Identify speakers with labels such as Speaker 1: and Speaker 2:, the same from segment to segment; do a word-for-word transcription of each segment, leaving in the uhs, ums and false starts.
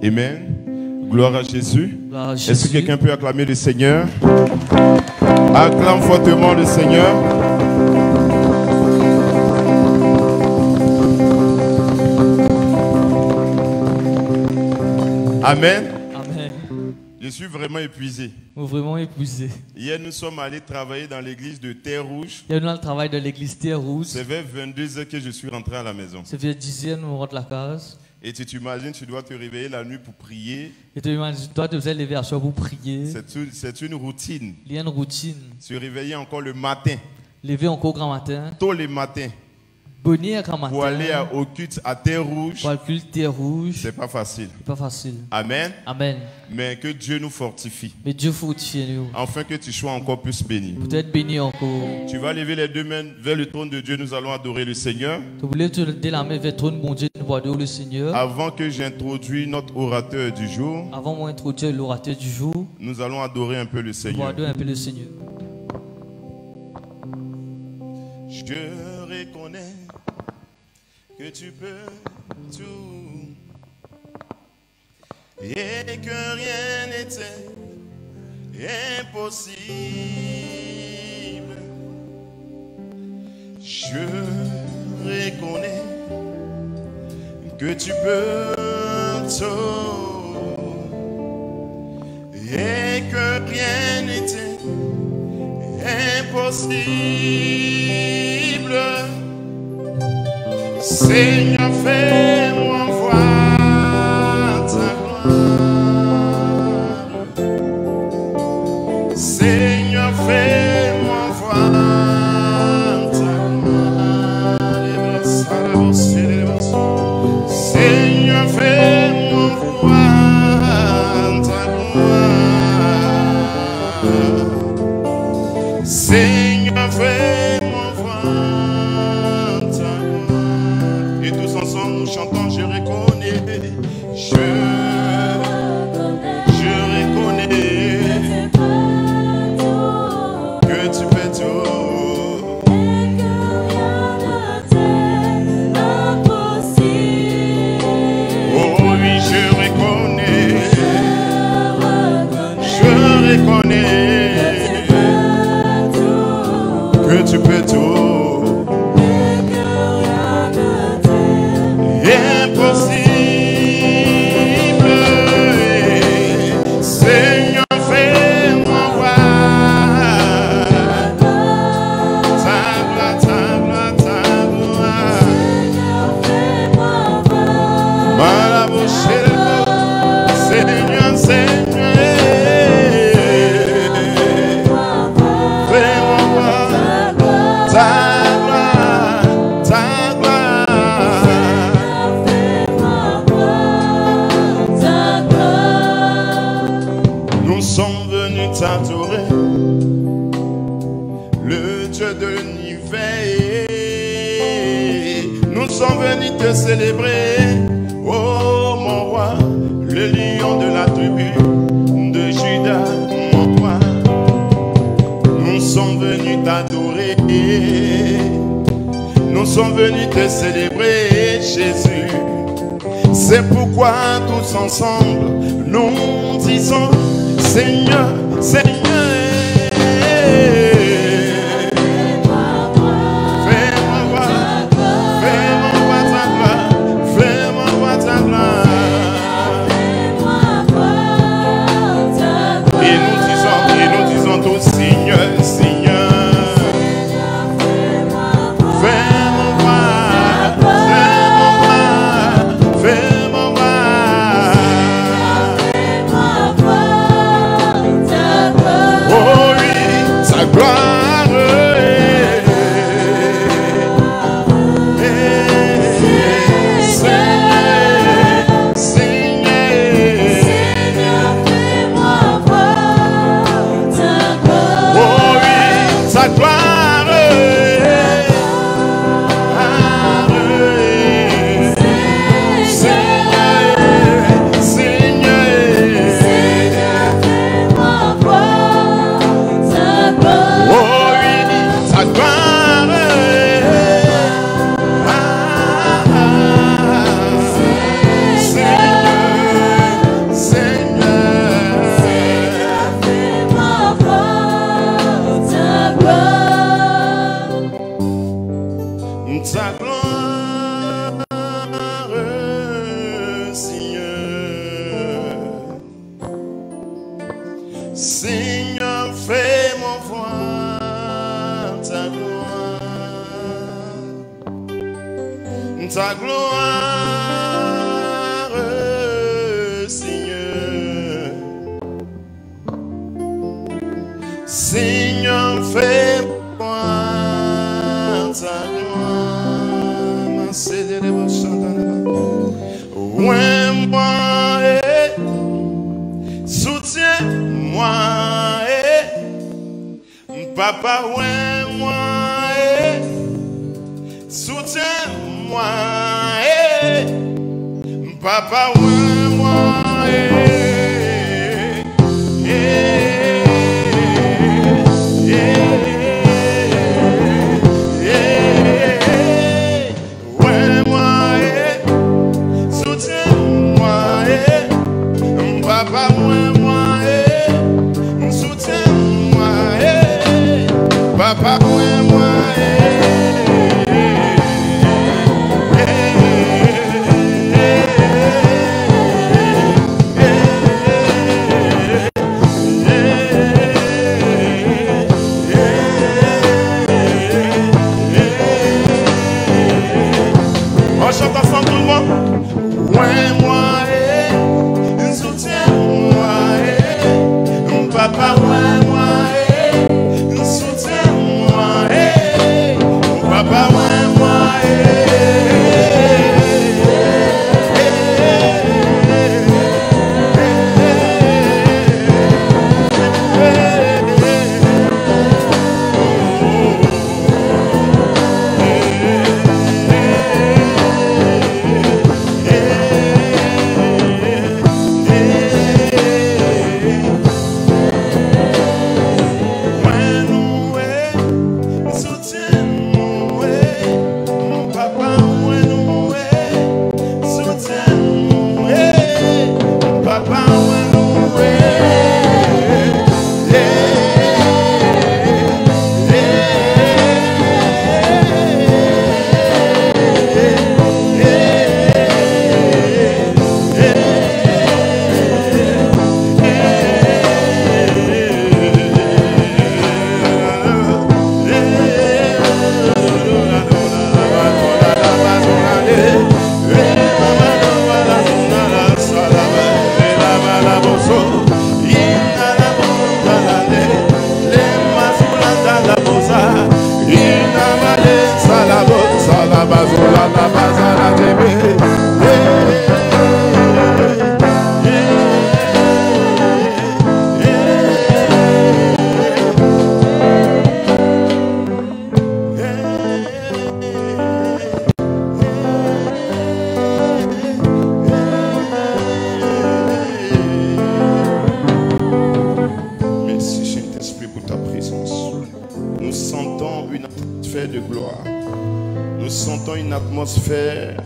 Speaker 1: Amen. Gloire à Jésus.
Speaker 2: Jésus.
Speaker 1: Est-ce que quelqu'un peut acclamer le Seigneur? Acclame fortement le Seigneur. Amen.
Speaker 2: Amen.
Speaker 1: Je suis vraiment épuisé.
Speaker 2: Vraiment épuisé.
Speaker 1: Hier, nous sommes allés travailler dans l'église de Terre-Rouge.
Speaker 2: Hier, nous allons travailler dans l'église Terre-Rouge.
Speaker 1: C'est vers vingt-deux heures que je suis rentré à la maison.
Speaker 2: C'est vers dix heures, nous rentrons à la case.
Speaker 1: Et tu t'imagines, tu dois te réveiller la nuit pour prier.
Speaker 2: Et tu dois te lever à soir pour prier.
Speaker 1: C'est une routine.
Speaker 2: Il y a une routine.
Speaker 1: Se réveiller encore le matin.
Speaker 2: Lever encore grand matin.
Speaker 1: Tôt le matin.
Speaker 2: Bonnier grand matin.
Speaker 1: Pour aller à, au culte à Terre-Rouge.
Speaker 2: Pour aller au culte Terre-Rouge.
Speaker 1: C'est pas facile.
Speaker 2: C'est pas facile.
Speaker 1: Amen.
Speaker 2: Amen.
Speaker 1: Mais que Dieu nous fortifie.
Speaker 2: Mais Dieu fortifie nous.
Speaker 1: Afin que tu sois encore plus béni.
Speaker 2: Peut-être béni encore.
Speaker 1: Tu vas lever les deux mains vers le trône de Dieu. Nous allons adorer le Seigneur.
Speaker 2: Tu voulais te lever la main vers le trône, bon Dieu, nous allons adorer le Seigneur.
Speaker 1: Avant que j'introduise notre orateur du jour.
Speaker 2: Avant moi d'introduire l'orateur du jour.
Speaker 1: Nous allons adorer un peu le Seigneur.
Speaker 2: Nous allons adorer un peu le Seigneur.
Speaker 1: Je reconnais que tu peux tout et que rien n'était impossible. Je reconnais que tu peux tout et que rien n'était impossible. Seigneur, fais-moi voir ta gloire. Seigneur, fais-moi voir ta gloire. Seigneur, fais-moi voir ta gloire. Seigneur, fais-moi voir. Nous chantons, je reconnais, je, je reconnais que tu fais tout. Oh oui, je reconnais, je reconnais que tu fais tout. Impossible, Seigneur, fais-moi voir ta gloire, ta gloire, ta gloire. Seigneur, Seigneur, fais-moi voir ta gloire, ta gloire. Nous sommes venus t'adorer, le Dieu de l'univers. Nous sommes venus te célébrer, oh mon roi, le lion de la tribu de Juda, mon roi. Nous sommes venus t'adorer, nous sommes venus te célébrer, Jésus. C'est pourquoi tous ensemble, nous disons, Seigneur, Seigneur, fais-moi voir, fais-moi voir ta gloire, fais-moi voir ta gloire. Et nous disons, et nous disons tous, Seigneur, Seigneur, fais-moi voir, fais-moi voir, fais-moi voir. Oh ta gloire, Seigneur. Seigneur, fais-moi voir ta gloire, ta gloire, Seigneur. Seigneur, fais-moi voir ta gloire. Ouais, moi, eh, soutiens-moi, eh, papa, ouais, moi, eh, soutiens-moi, eh, papa, ouais, moi, eh, eh, eh, eh, ouais, moi, eh, soutiens-moi, eh, papa, ouais, moi, eh, soutiens-moi, eh, papa, ouais, moi, eh. On chante ensemble tout le monde. Ouais, moi, eh, soutiens-moi, eh, papa, ouais, moi, eh, soutiens-moi, eh, papa, ouais, moi, eh, de gloire. Nous sentons une atmosphère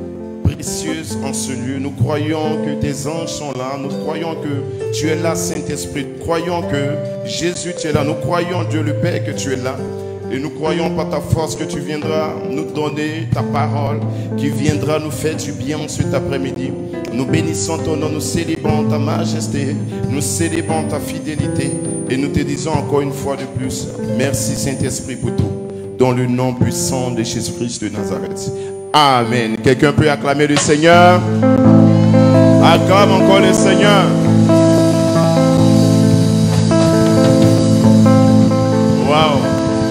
Speaker 1: précieuse en ce lieu. Nous croyons que tes anges sont là. Nous croyons que tu es là, Saint-Esprit. Nous croyons que Jésus, tu es là. Nous croyons, Dieu le Père, que tu es là. Et nous croyons par ta force que tu viendras nous donner ta parole, qui viendra nous faire du bien cet après-midi. Nous bénissons ton nom, nous célébrons ta majesté, nous célébrons ta fidélité et nous te disons encore une fois de plus, merci Saint-Esprit pour tout, dans le nom puissant de Jésus-Christ de Nazareth. Amen. Quelqu'un peut acclamer le Seigneur? Acclame encore le Seigneur. Wow.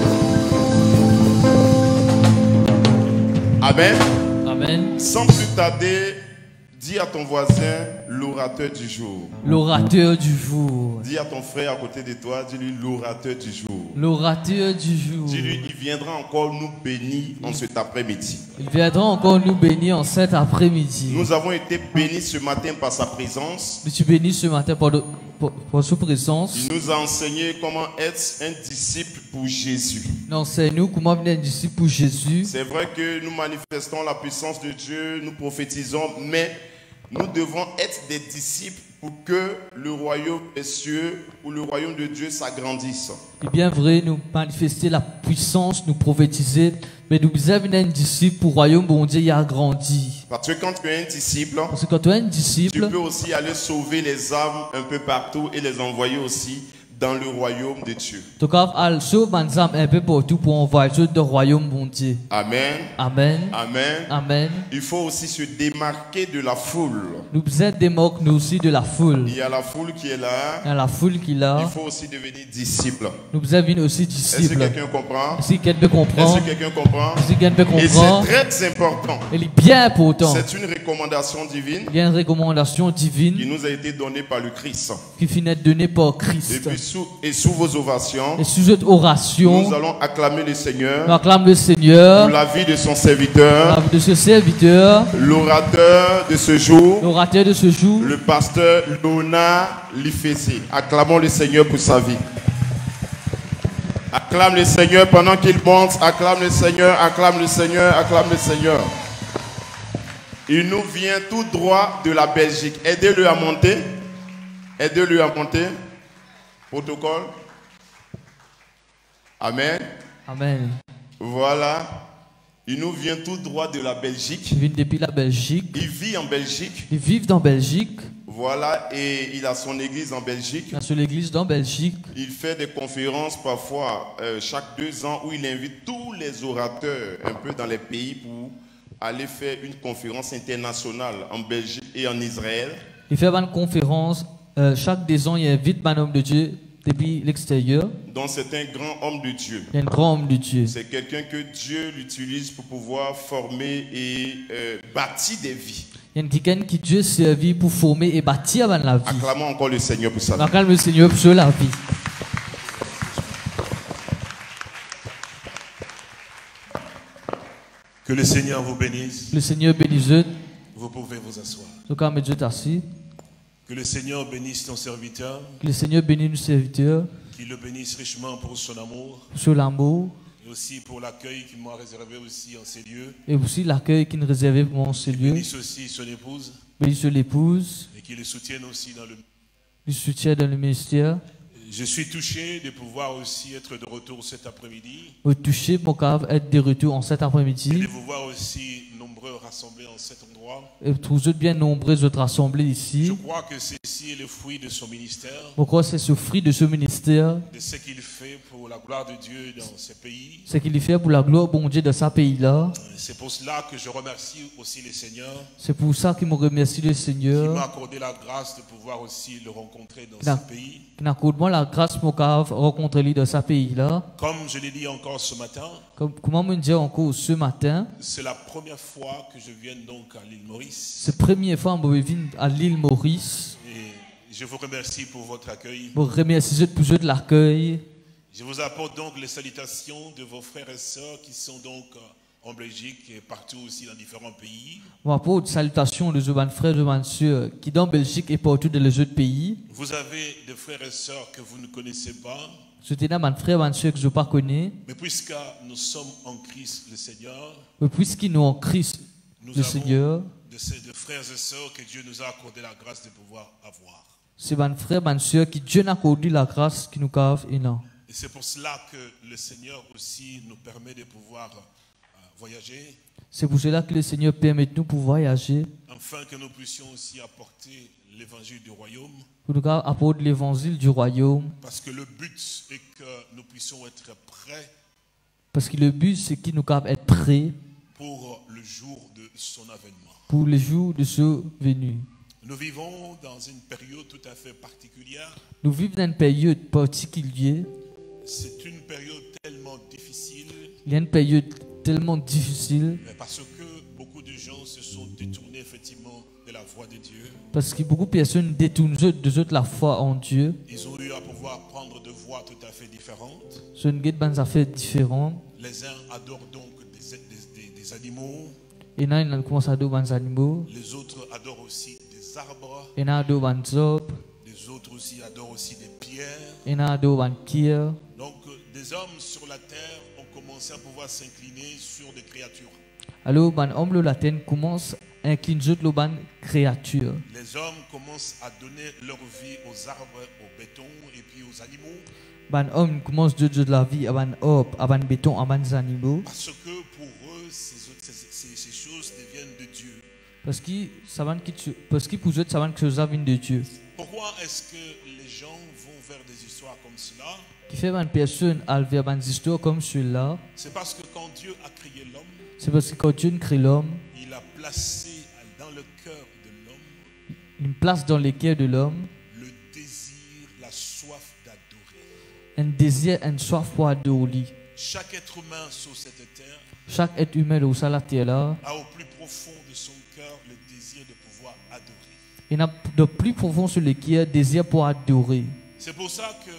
Speaker 1: Amen.
Speaker 2: Amen.
Speaker 1: Sans plus tarder, dis à ton voisin l'orateur du jour.
Speaker 2: L'orateur du jour.
Speaker 1: Dis à ton frère à côté de toi, dis-lui l'orateur du jour.
Speaker 2: L'orateur du jour.
Speaker 1: Dis-lui, il viendra encore nous bénir en cet après-midi.
Speaker 2: Il viendra encore nous bénir en cet après-midi.
Speaker 1: Nous avons été bénis ce matin par sa présence.
Speaker 2: Nous tu bénis ce matin pour, de, pour, pour sa présence.
Speaker 1: Il nous a enseigné comment être un disciple pour Jésus.
Speaker 2: Il enseigne-nous comment venir un disciple pour Jésus.
Speaker 1: C'est vrai que nous manifestons la puissance de Dieu, nous prophétisons, mais Nous devons être des disciples pour que le royaume des cieux ou le royaume de Dieu s'agrandisse.
Speaker 2: C'est bien vrai, nous manifester la puissance, nous prophétiser, mais nous avons un disciple pour le royaume bon Dieu y a grandi.
Speaker 1: Parce que quand tu es un disciple,
Speaker 2: Parce que quand tu es un
Speaker 1: tu
Speaker 2: disciple,
Speaker 1: peux aussi aller sauver les âmes un peu partout et les envoyer aussi dans le royaume de Dieu.
Speaker 2: tu peux aller sauver les âmes un peu partout pour envoyer dans le royaume bon Dieu.
Speaker 1: Amen.
Speaker 2: Amen.
Speaker 1: Amen.
Speaker 2: Amen.
Speaker 1: Il faut aussi se démarquer de la foule.
Speaker 2: Nous besoin démarquer nous aussi de la foule.
Speaker 1: Il y a la foule qui est là.
Speaker 2: Il y a la foule qui est
Speaker 1: Il
Speaker 2: là.
Speaker 1: faut aussi devenir disciple.
Speaker 2: Nous besoin venir aussi
Speaker 1: Est-ce que
Speaker 2: disciple.
Speaker 1: quelqu'un comprend?
Speaker 2: Si quelqu'un peut
Speaker 1: Est-ce
Speaker 2: comprendre,
Speaker 1: que quelqu'un comprend?
Speaker 2: si quelqu'un peut
Speaker 1: Et
Speaker 2: comprendre,
Speaker 1: c'est très important.
Speaker 2: il est bien important.
Speaker 1: C'est une recommandation divine
Speaker 2: Il y a une recommandation
Speaker 1: qui
Speaker 2: divine
Speaker 1: nous a été donnée par le Christ.
Speaker 2: qui finit d'être donnée par
Speaker 1: Et
Speaker 2: Christ.
Speaker 1: puis sous, et sous vos ovations,
Speaker 2: Et sous cette oration,
Speaker 1: nous allons acclamer le Seigneur
Speaker 2: nous acclamons le
Speaker 1: pour
Speaker 2: Seigneur,
Speaker 1: la vie de son serviteur,
Speaker 2: la vie de ce serviteur,
Speaker 1: l'orateur de ce jour,
Speaker 2: l'orateur de ce jour,
Speaker 1: le pasteur Lona Lifesi. Acclamons le Seigneur pour sa vie. Acclame le Seigneur pendant qu'il monte. Acclame le Seigneur, acclame le Seigneur, acclame le Seigneur. Il nous vient tout droit de la Belgique. Aidez-le à monter. Aidez-le à monter. Protocole. Amen.
Speaker 2: Amen.
Speaker 1: Voilà. Il nous vient tout droit de la Belgique.
Speaker 2: Il vient depuis la Belgique.
Speaker 1: Il vit en Belgique.
Speaker 2: Il vit en Belgique.
Speaker 1: Voilà. Et il a son église en Belgique.
Speaker 2: Il a sur l'église dans Belgique.
Speaker 1: Il fait des conférences parfois euh, chaque deux ans où il invite tous les orateurs un peu dans les pays pour aller faire une conférence internationale en Belgique et en Israël.
Speaker 2: Il fait une conférence. Euh, chaque deux ans, il invite un homme de Dieu depuis l'extérieur.
Speaker 1: Donc c'est un grand homme de Dieu.
Speaker 2: Il y a un grand homme de Dieu.
Speaker 1: C'est quelqu'un que Dieu l'utilise pour pouvoir former et euh, bâtir des vies.
Speaker 2: Il y a quelqu'un qui Dieu servi pour former et bâtir avant la vie.
Speaker 1: Acclamons encore le Seigneur pour ça.
Speaker 2: On acclame le Seigneur pour la vie.
Speaker 3: Que le Seigneur vous bénisse.
Speaker 2: Le Seigneur bénisse eux.
Speaker 3: Vous pouvez vous asseoir.
Speaker 2: Donc, à Dieu assis.
Speaker 3: Que le Seigneur bénisse ton serviteur.
Speaker 2: Que le Seigneur bénisse nos serviteurs.
Speaker 3: Qu'il le bénisse richement pour son amour.
Speaker 2: Pour l'amour.
Speaker 3: Et aussi pour l'accueil qu'il m'a réservé aussi en ces lieux.
Speaker 2: Et aussi l'accueil qu'il nous réservait pour ces lieux.
Speaker 3: Bénisse aussi son épouse.
Speaker 2: Bénisse l'épouse.
Speaker 3: Et qu'il le soutienne aussi dans le...
Speaker 2: Le soutien dans le ministère.
Speaker 3: Je suis touché de pouvoir aussi être de retour cet après-midi.
Speaker 2: Vous touchez pour être de retour en cet
Speaker 3: Et
Speaker 2: après-midi.
Speaker 3: de vous voir aussi nombreux rassemblés en cet endroit.
Speaker 2: Et vous êtes bien nombreux autres rassemblés
Speaker 3: Je
Speaker 2: ici.
Speaker 3: crois que ceci est le fruit de son ministère.
Speaker 2: Pourquoi c'est ce fruit de ce ministère?
Speaker 3: De ce qu'il fait pour la gloire de Dieu dans ces pays.
Speaker 2: Ce qu'il fait pour la gloire bon Dieu de ce pays-là.
Speaker 3: C'est pour cela que je remercie aussi le Seigneur.
Speaker 2: C'est pour ça qu'il me remercie le
Speaker 3: Qui m'a
Speaker 2: Seigneur.
Speaker 3: accordé la grâce de pouvoir aussi le rencontrer dans
Speaker 2: Là.
Speaker 3: ce pays.
Speaker 2: Qui accorde-moi la grâce pour rencontrer lui dans ce pays-là.
Speaker 3: Comme je l'ai dit encore ce matin,
Speaker 2: Comme, comment me dire encore ce matin?
Speaker 3: c'est la première fois que je viens donc à l'île Maurice.
Speaker 2: C'est la première fois que je viens à l'île Maurice.
Speaker 3: Et je vous remercie pour votre accueil.
Speaker 2: Je vous remercie pour de l'accueil.
Speaker 3: Je vous apporte donc les salutations de vos frères et sœurs qui sont donc en Belgique et partout aussi dans différents pays.
Speaker 2: Je apporte des salutations de mes frères et de mes sœurs qui sont en Belgique et partout dans les autres pays.
Speaker 3: Vous avez des frères et sœurs que vous ne connaissez pas.
Speaker 2: Je suis un frère et une sœur que je ne connais
Speaker 3: Mais puisque nous sommes en Christ le Seigneur,
Speaker 2: pas. Puisqu'ils sont en Christ
Speaker 3: nous
Speaker 2: le
Speaker 3: avons
Speaker 2: Seigneur,
Speaker 3: de ces de frères et sœurs que Dieu nous a accordé la grâce de pouvoir avoir.
Speaker 2: c'est mes frères et mes sœurs qui Dieu n'a accordé la grâce qui nous cave et non.
Speaker 3: Et c'est pour cela que le Seigneur aussi nous permet de pouvoir euh, voyager,
Speaker 2: C'est pour cela que le Seigneur permet de nous pour voyager,
Speaker 3: afin que nous puissions aussi apporter l'évangile du royaume.
Speaker 2: pour nous apporter l'évangile du royaume.
Speaker 3: Parce que le but est que nous puissions être prêts
Speaker 2: Parce que le but, c'est qu'il nous cave être prêts
Speaker 3: pour le jour de son avènement.
Speaker 2: pour le jour de ce venu.
Speaker 3: Nous vivons dans une période tout à fait particulière.
Speaker 2: Nous vivons dans une période particulière.
Speaker 3: C'est une période tellement difficile,
Speaker 2: Il y a une période tellement difficile
Speaker 3: mais parce que beaucoup de gens se sont détournés effectivement de la voie de Dieu.
Speaker 2: parce que beaucoup de personnes détournent de la foi en Dieu.
Speaker 3: Ils ont eu à pouvoir prendre de voies tout à fait différentes.
Speaker 2: Ce sont des affaires différentes.
Speaker 3: Les uns adorent donc des, des, des, des animaux,
Speaker 2: Et là, ils commencent à adorer des animaux.
Speaker 3: les autres adorent aussi des arbres,
Speaker 2: Et là, ils adorent des arbres.
Speaker 3: les autres aussi adorent aussi des pierres.
Speaker 2: Et là, ils adorent des pierres.
Speaker 3: Donc euh, des hommes sur la terre ont commencé à pouvoir s'incliner sur des créatures.
Speaker 2: Alors, les hommes de la terre commencent à incline jeu de ban créature.
Speaker 3: Les hommes commencent à donner leur vie aux arbres, au béton et puis aux animaux.
Speaker 2: Ban homme commence de de la vie à ban hop, à ban béton, à ban animaux.
Speaker 3: Parce que pour eux, ces, ces, ces, ces choses deviennent de Dieu.
Speaker 2: Parce qu'ils savent que parce qu'ils pour eux savent que ça vient de Dieu.
Speaker 3: Pourquoi est-ce que les gens vont vers des histoires comme cela?
Speaker 2: Qui fait ban personne à vers ban histoires comme celui-là.
Speaker 3: C'est parce que quand Dieu a créé l'homme,
Speaker 2: c'est parce que quand Dieu crée l'homme,
Speaker 3: il a placé dans le cœur de l'homme
Speaker 2: une place dans le cœur de l'homme,
Speaker 3: le désir, la soif d'adorer.
Speaker 2: Un désir, une soif pour adorer.
Speaker 3: Chaque être humain sur cette terre,
Speaker 2: chaque être humain au sur la terre là,
Speaker 3: a au plus profond de son cœur le désir de pouvoir adorer.
Speaker 2: Il a de plus profond sur le cœur désir pour adorer.
Speaker 3: C'est pour ça que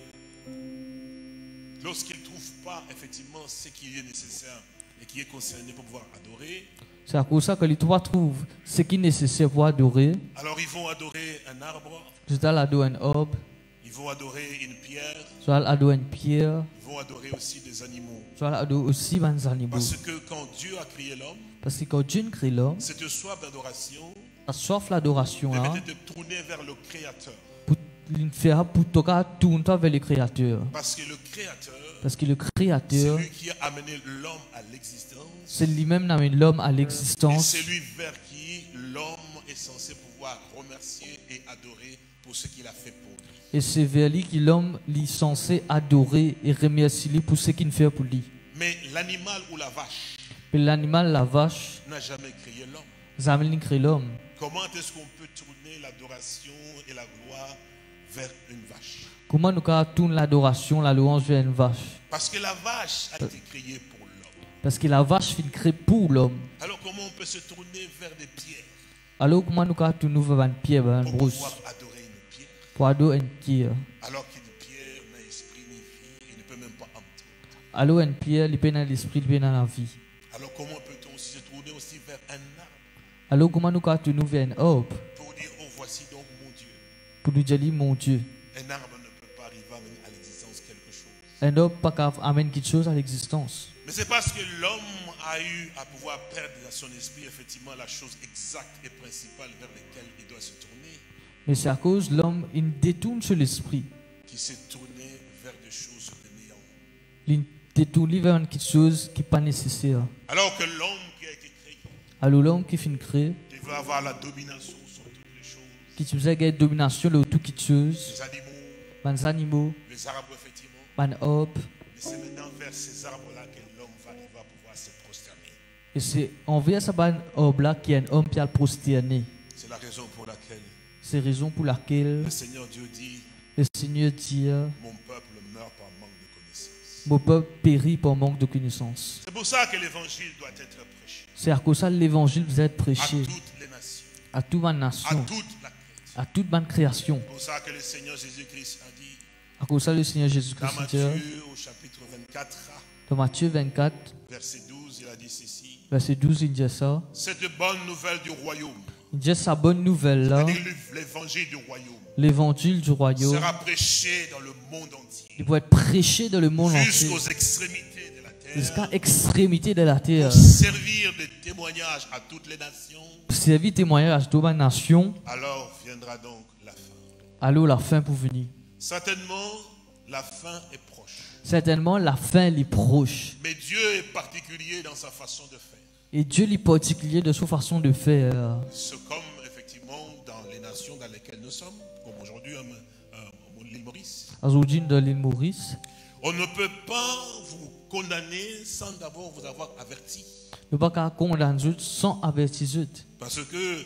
Speaker 3: lorsqu'il ne trouve pas effectivement ce qui est nécessaire et qui est concerné pour pouvoir adorer,
Speaker 2: c'est à cause de ça que les trois trouvent ce qui est nécessaire pour adorer.
Speaker 3: Alors ils vont adorer un arbre.
Speaker 2: Ils vont adorer un arbre.
Speaker 3: Ils vont adorer une pierre.
Speaker 2: Ils vont adorer une pierre.
Speaker 3: Ils vont adorer aussi des animaux.
Speaker 2: Ils vont adorer aussi des animaux.
Speaker 3: Parce que quand Dieu a créé l'homme,
Speaker 2: parce que quand Dieu a créé l'homme,
Speaker 3: cette soif d'adoration,
Speaker 2: la soif d'adoration là,
Speaker 3: permettait de tourner vers le Créateur.
Speaker 2: Pour faire pour tourner vers le Créateur.
Speaker 3: Parce que le Créateur,
Speaker 2: parce que le Créateur,
Speaker 3: c'est lui qui a amené l'homme à l'existence.
Speaker 2: C'est lui-même qui a amené l'homme à l'existence.
Speaker 3: Et c'est lui vers qui l'homme est censé pouvoir remercier et adorer pour ce qu'il a fait pour lui.
Speaker 2: Et c'est vers lui que l'homme est censé adorer et remercier pour ce qu'il fait pour lui.
Speaker 3: Mais l'animal ou la vache,
Speaker 2: mais l'animal, la vache,
Speaker 3: n'a jamais créé l'homme.
Speaker 2: Jamais créé l'homme.
Speaker 3: Comment est-ce qu'on peut tourner l'adoration et la gloire vers une vache?
Speaker 2: Comment nous pouvons tourner l'adoration, la louange vers une vache?
Speaker 3: Parce que la vache a été créée pour l'homme.
Speaker 2: Parce que la vache fut créée pour l'homme.
Speaker 3: Alors comment on peut se tourner vers des pierres?
Speaker 2: Alors comment nous pouvons tourner vers une pierre, une
Speaker 3: pour
Speaker 2: brousse?
Speaker 3: pouvoir adorer une pierre?
Speaker 2: Pour adorer une pierre.
Speaker 3: Alors qu'une pierre n'a esprit ni vie et ne peut même pas entendre.
Speaker 2: Alors une pierre, il peut dans l'esprit, il peut dans la vie.
Speaker 3: Alors comment peut-on aussi se tourner aussi vers un arbre?
Speaker 2: Alors comment nous pouvons tourner vers un arbre?
Speaker 3: Pour dire, oh voici donc mon Dieu.
Speaker 2: Pour nous dire, mon Dieu.
Speaker 3: Un arbre ne peut pas arriver à amener à l'existence quelque chose.
Speaker 2: Un arbre ne peut pas amener quelque chose à l'existence.
Speaker 3: Mais c'est parce que l'homme a eu à pouvoir perdre dans son esprit effectivement la chose exacte et principale vers laquelle il doit se tourner.
Speaker 2: Mais c'est à cause de l'homme, il détourne sur l'esprit.
Speaker 3: Qui s'est tourné vers des choses de néant.
Speaker 2: Il détourne vers quelque chose qui n'est pas nécessaire.
Speaker 3: Alors que l'homme qui a été créé.
Speaker 2: Alors l'homme qui finit créé.
Speaker 3: Il veut avoir la domination sur toutes les choses.
Speaker 2: Qui tu faisais gagner domination sur toutes les choses.
Speaker 3: Les animaux.
Speaker 2: Les animaux.
Speaker 3: Les arbres effectivement.
Speaker 2: Les arbres.
Speaker 3: Mais c'est maintenant vers ces arbres-là que l'homme va, va pouvoir se prosterner.
Speaker 2: Et c'est envers ces arbres-là qu'il y a un homme qui a prosterné.
Speaker 3: C'est la raison pour laquelle.
Speaker 2: C'est la raison pour laquelle.
Speaker 3: Le Seigneur Dieu dit.
Speaker 2: Le Seigneur dit.
Speaker 3: Mon peuple meurt par manque de connaissance.
Speaker 2: Mon peuple périt par manque de connaissance.
Speaker 3: C'est pour ça que l'évangile doit être prêché.
Speaker 2: C'est à cause de ça que l'évangile doit être prêché.
Speaker 3: À toutes les nations.
Speaker 2: À toute ma nation.
Speaker 3: À toute la création.
Speaker 2: À toute ma création.
Speaker 3: C'est pour ça que le Seigneur Jésus-Christ a dit.
Speaker 2: À cause de ça le Seigneur Jésus-Christ
Speaker 3: dans Matthieu au chapitre vingt-quatre.
Speaker 2: Dans Matthieu vingt-quatre.
Speaker 3: Verset douze, il a dit ceci.
Speaker 2: Verset douze, il dit ça.
Speaker 3: Cette bonne nouvelle du royaume.
Speaker 2: Il dit sa bonne nouvelle là.
Speaker 3: L'évangile du royaume.
Speaker 2: L'évangile du royaume
Speaker 3: sera prêché dans le monde entier.
Speaker 2: Il doit être prêché dans le monde entier.
Speaker 3: Jusqu'aux extrémités de la terre.
Speaker 2: Jusqu'à l'extrémité de la terre.
Speaker 3: Pour servir de témoignage à toutes les nations.
Speaker 2: Pour servir témoignage à toutes les nations.
Speaker 3: Alors viendra donc la fin.
Speaker 2: Alors la fin pour venir.
Speaker 3: Certainement, la fin est proche.
Speaker 2: Certainement, la fin est proche.
Speaker 3: Mais Dieu est particulier dans sa façon de faire.
Speaker 2: Et Dieu est particulier de sa façon de faire.
Speaker 3: C'est comme effectivement dans les nations dans lesquelles nous sommes, comme aujourd'hui à l'île Maurice.
Speaker 2: Aujourd'hui dans l'île Maurice.
Speaker 3: On ne peut pas vous condamner sans d'abord vous avoir averti.
Speaker 2: On ne peut pas condamner sans avertir.
Speaker 3: Parce que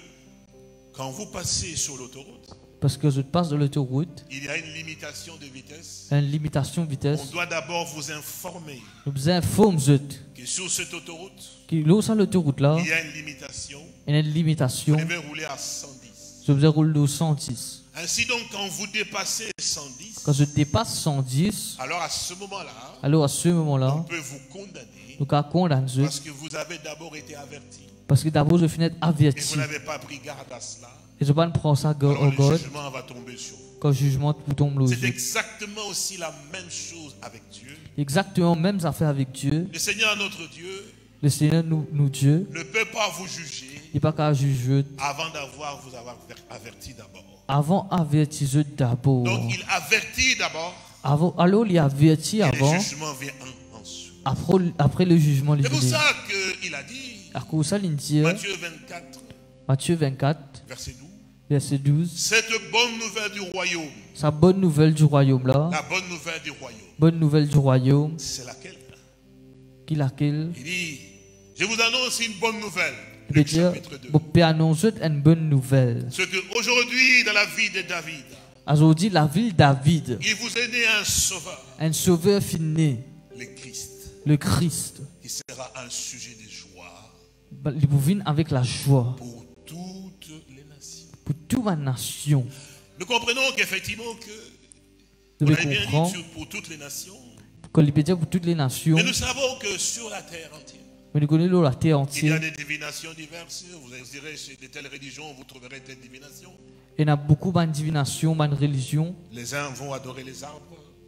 Speaker 3: quand vous passez sur l'autoroute,
Speaker 2: parce que je passe de l'autoroute,
Speaker 3: il y a une limitation de vitesse.
Speaker 2: Une limitation de vitesse.
Speaker 3: On doit d'abord vous informer.
Speaker 2: Nous vous informons
Speaker 3: que sur cette autoroute,
Speaker 2: qui sur l'autoroute là,
Speaker 3: il y a une limitation.
Speaker 2: Il y a une limitation.
Speaker 3: Vous devez rouler à cent dix.
Speaker 2: Je vous roule au cent dix.
Speaker 3: Ainsi donc, quand vous dépassez cent dix,
Speaker 2: quand je dépasse cent dix,
Speaker 3: alors à ce moment-là,
Speaker 2: alors à ce moment-là,
Speaker 3: on peut vous condamner.
Speaker 2: Nous condamner.
Speaker 3: Parce que vous avez d'abord été averti.
Speaker 2: Parce que d'abord je finis d'être averti.
Speaker 3: Et vous n'avez pas pris garde à cela.
Speaker 2: Et je ne vais pas prendre ça
Speaker 3: alors le God, jugement va tomber sur vous.
Speaker 2: Quand le jugement tombe
Speaker 3: c'est exactement aussi la même chose avec Dieu.
Speaker 2: Exactement même affaire avec Dieu.
Speaker 3: Le Seigneur notre Dieu
Speaker 2: Le Seigneur, nous, nous Dieu,
Speaker 3: ne peut pas vous juger
Speaker 2: il n'est pas qu'à juger
Speaker 3: avant d'avoir vous avoir averti d'abord.
Speaker 2: avant avertir d'abord.
Speaker 3: Donc il avertit d'abord.
Speaker 2: Avant, alors il avertit
Speaker 3: Et
Speaker 2: avant.
Speaker 3: le jugement vient en, ensuite.
Speaker 2: Après, après le jugement, il
Speaker 3: C'est pour
Speaker 2: vient.
Speaker 3: ça qu'il a dit,
Speaker 2: À cause ça, il dit,
Speaker 3: Matthieu vingt-quatre,
Speaker 2: Matthieu vingt-quatre,
Speaker 3: verset douze,
Speaker 2: verset douze,
Speaker 3: cette bonne nouvelle du royaume,
Speaker 2: sa bonne nouvelle du royaume là,
Speaker 3: la bonne nouvelle du royaume,
Speaker 2: bonne nouvelle du royaume,
Speaker 3: c'est laquelle?
Speaker 2: qui laquelle,
Speaker 3: Il dit, je vous annonce une bonne nouvelle.
Speaker 2: il veut
Speaker 3: Luc
Speaker 2: dire,
Speaker 3: chapitre deux.
Speaker 2: vous pouvez annoncer une bonne nouvelle.
Speaker 3: Ce que aujourd'hui dans la vie de David,
Speaker 2: Aujourd'hui, la ville David,
Speaker 3: il vous est né un sauveur,
Speaker 2: un sauveur fini,
Speaker 3: le Christ,
Speaker 2: le Christ,
Speaker 3: qui sera un sujet de joie
Speaker 2: il vous vient avec la joie
Speaker 3: pour toutes les nations.
Speaker 2: pour toute la nation.
Speaker 3: Nous comprenons qu'effectivement que,
Speaker 2: Vous
Speaker 3: on
Speaker 2: devez
Speaker 3: avait bien
Speaker 2: comprendre
Speaker 3: dit pour toutes les nations,
Speaker 2: qu'on peut dire pour toutes les nations,
Speaker 3: mais nous savons que sur la terre entière,
Speaker 2: mais nous connaissons la terre
Speaker 3: il y a
Speaker 2: entière.
Speaker 3: des divinations diverses. Vous irez chez de telles religions, vous trouverez telle divination.
Speaker 2: Il y a beaucoup de divination, de religion,
Speaker 3: Les uns vont adorer les arbres,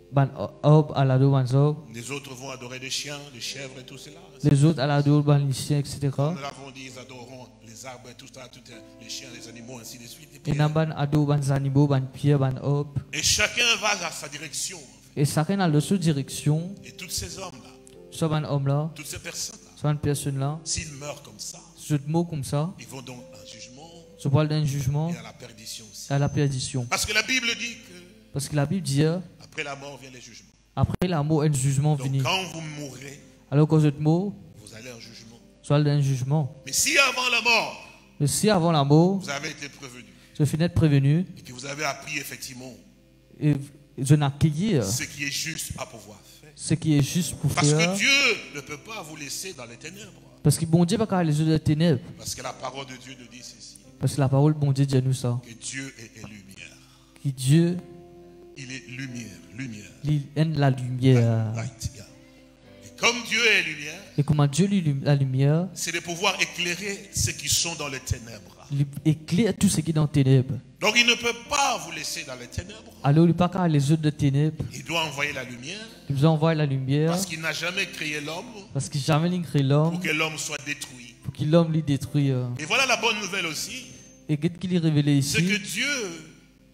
Speaker 3: les autres vont adorer les chiens, les chèvres et tout cela.
Speaker 2: les autres à la les chiens, et cetera.
Speaker 3: Nous l'avons dit, ils adoreront les arbres et tout ça, tout, les chiens, les animaux, ainsi de suite.
Speaker 2: Et nan ban ado, ban animaux, ban pierre, ban hop.
Speaker 3: Et chacun va à sa direction.
Speaker 2: Et chacun a leur direction.
Speaker 3: Et tous ces hommes-là,
Speaker 2: Soit ban homme là,
Speaker 3: toutes ces personnes-là,
Speaker 2: soit une personne là.
Speaker 3: s'ils meurent comme ça,
Speaker 2: Ce mot comme ça,
Speaker 3: ils vont donc à un jugement
Speaker 2: je parle d'un jugement
Speaker 3: et à la perdition aussi.
Speaker 2: à la perdition.
Speaker 3: Parce que la Bible dit que
Speaker 2: Parce que la Bible dit,
Speaker 3: après la mort vient les jugements.
Speaker 2: après la mort, un jugement
Speaker 3: Donc
Speaker 2: venu.
Speaker 3: quand vous mourrez,
Speaker 2: Alors que ce mot,
Speaker 3: vous allez en jugement.
Speaker 2: soit d'un jugement.
Speaker 3: Mais si avant la mort,
Speaker 2: Mais si avant la mort,
Speaker 3: vous avez été prévenu
Speaker 2: je finis d'être prévenu
Speaker 3: et que vous avez appris effectivement
Speaker 2: et je n'accueillir
Speaker 3: ce qui est juste à pouvoir faire.
Speaker 2: ce qui est juste pour
Speaker 3: Parce
Speaker 2: faire.
Speaker 3: que Dieu ne peut pas vous laisser dans les ténèbres.
Speaker 2: Parce que bon Dieu pas qu'à les yeux de ténèbres.
Speaker 3: Parce que la parole de Dieu nous dit ceci,
Speaker 2: Parce que la parole bon Dieu dit à nous ça.
Speaker 3: que Dieu est, est lumière.
Speaker 2: Que Dieu,
Speaker 3: Il est lumière, lumière.
Speaker 2: il aime la lumière.
Speaker 3: Light, yeah. Et comme Dieu est lumière,
Speaker 2: Et comment Dieu lui la lumière,
Speaker 3: c'est de pouvoir éclairer ceux qui sont dans les ténèbres.
Speaker 2: il éclaire tout ce qui est dans les ténèbres.
Speaker 3: Donc il ne peut pas vous laisser dans les ténèbres.
Speaker 2: Alors il pas qu'à les yeux de ténèbres.
Speaker 3: Il doit envoyer la lumière
Speaker 2: Il vous envoie la lumière.
Speaker 3: parce qu'il n'a jamais créé l'homme
Speaker 2: Parce qu'il jamais il crée l'homme.
Speaker 3: pour que l'homme soit détruit.
Speaker 2: Pour qu'il l'homme lui détruise.
Speaker 3: Et voilà la bonne nouvelle aussi,
Speaker 2: Et qu'est-ce qu'il est révélé
Speaker 3: c'est que
Speaker 2: ici?
Speaker 3: Dieu,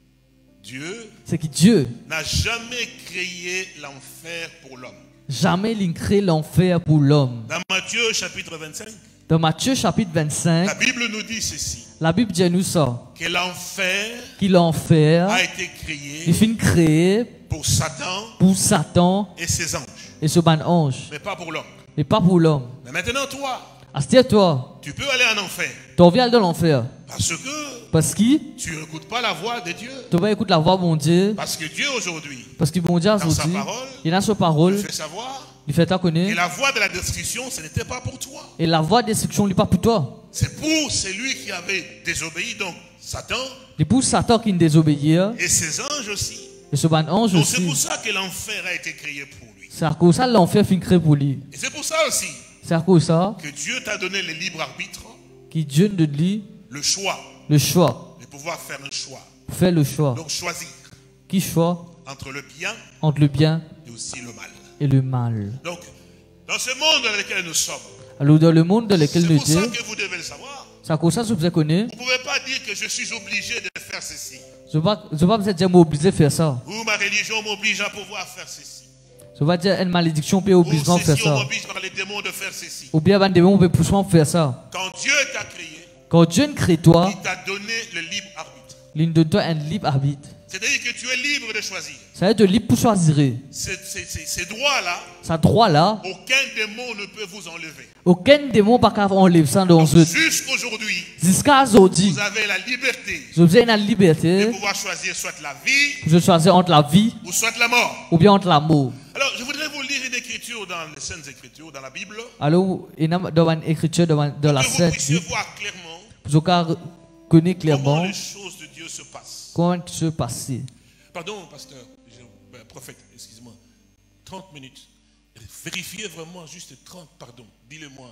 Speaker 3: Dieu
Speaker 2: C'est que Dieu,
Speaker 3: n'a jamais créé l'enfer pour l'homme.
Speaker 2: jamais il crée l'enfer pour l'homme.
Speaker 3: Dans Matthieu chapitre vingt-cinq,
Speaker 2: Dans Matthieu chapitre vingt-cinq,
Speaker 3: la Bible nous dit ceci,
Speaker 2: la Bible dit à nous ça.
Speaker 3: que l'enfer
Speaker 2: Qu'il l'enfer,
Speaker 3: a été
Speaker 2: il
Speaker 3: créé
Speaker 2: finit créé
Speaker 3: pour Satan
Speaker 2: pour Satan
Speaker 3: et ses anges,
Speaker 2: et ce ban ange.
Speaker 3: mais pas pour l'homme.
Speaker 2: Et pas pour l'homme.
Speaker 3: Mais maintenant, toi,
Speaker 2: À toi,
Speaker 3: tu peux aller en enfer
Speaker 2: tu viens dans l'enfer.
Speaker 3: parce que
Speaker 2: Parce que
Speaker 3: tu n'écoutes pas la voix de Dieu.
Speaker 2: tu vas écouter la voix de mon Dieu.
Speaker 3: Parce que Dieu aujourd'hui,
Speaker 2: Parce que mon Dieu
Speaker 3: dans sa
Speaker 2: aujourd'hui,
Speaker 3: parole,
Speaker 2: il a sa
Speaker 3: il
Speaker 2: parole,
Speaker 3: fait savoir
Speaker 2: il fait ta
Speaker 3: que
Speaker 2: connaître.
Speaker 3: la voix de la destruction, ce n'était pas pour toi.
Speaker 2: Et la voix de destruction n'est pas pour toi.
Speaker 3: C'est pour celui qui avait désobéi, donc Satan,
Speaker 2: C'est pour Satan qui ne désobéit.
Speaker 3: et ses anges aussi.
Speaker 2: Et ce ban ange
Speaker 3: Donc c'est
Speaker 2: aussi.
Speaker 3: pour ça que l'enfer a été créé pour lui.
Speaker 2: C'est à cause de ça que l'enfer finit créé pour lui.
Speaker 3: Et c'est pour ça aussi
Speaker 2: C'est à cause de ça
Speaker 3: que Dieu t'a donné le libre arbitre,
Speaker 2: que Dieu nous dit
Speaker 3: le choix,
Speaker 2: le choix.
Speaker 3: de pouvoir faire un choix.
Speaker 2: Faire le choix.
Speaker 3: Donc choisir
Speaker 2: Qui choix
Speaker 3: entre le bien
Speaker 2: entre le bien
Speaker 3: et aussi le mal.
Speaker 2: et le mal.
Speaker 3: Donc, dans ce monde dans lequel nous sommes,
Speaker 2: Alors dans le monde dans lequel
Speaker 3: c'est
Speaker 2: nous
Speaker 3: pour ça
Speaker 2: sommes,
Speaker 3: que vous devez le savoir.
Speaker 2: c'est à cause de ça que vous connaissez.
Speaker 3: Vous ne pouvez pas dire que je suis obligé de faire ceci.
Speaker 2: Je ne vais pas je vais pas dire m'obliger à faire ça.
Speaker 3: Ou ma religion m'oblige à pouvoir faire ceci.
Speaker 2: Je vais pas dire une malédiction peut
Speaker 3: Ou
Speaker 2: obliger à faire
Speaker 3: ceci, on
Speaker 2: ça.
Speaker 3: m'oblige par les démons de faire ceci.
Speaker 2: Ou bien un démon peut pousser à faire ça.
Speaker 3: Quand Dieu t'a créé,
Speaker 2: Quand Dieu crée toi,
Speaker 3: il t'a donné le libre arbitre.
Speaker 2: il donne toi un libre arbitre.
Speaker 3: C'est-à-dire que tu es libre de choisir.
Speaker 2: Ça veut dire libre pour choisir.
Speaker 3: Ces, ces- ces- ces droits-là,
Speaker 2: Ça droit là,
Speaker 3: aucun démon ne peut vous enlever.
Speaker 2: aucun démon pas qu'à enlever ça dans eux.
Speaker 3: Jusqu'aujourd'hui,
Speaker 2: Jusqu'à aujourd'hui,
Speaker 3: vous avez la liberté
Speaker 2: je vous ai une
Speaker 3: de
Speaker 2: liberté.
Speaker 3: pouvoir choisir soit la vie
Speaker 2: Je choisis entre la vie
Speaker 3: ou soit la mort.
Speaker 2: ou bien entre l'amour.
Speaker 3: Alors, je voudrais vous lire une écriture dans les Saintes Écritures, dans la Bible,
Speaker 2: Alors, il y a dans une écriture dans dans la
Speaker 3: que vous
Speaker 2: Sainte
Speaker 3: puissiez
Speaker 2: Bible,
Speaker 3: voir clairement
Speaker 2: je connais
Speaker 3: comment
Speaker 2: clairement
Speaker 3: les choses de Dieu se passent.
Speaker 2: comment se passer.
Speaker 3: Pardon, pasteur, je- ben, prophète, excusez-moi. trente minutes. Vérifiez vraiment juste trente, pardon, dis-le-moi.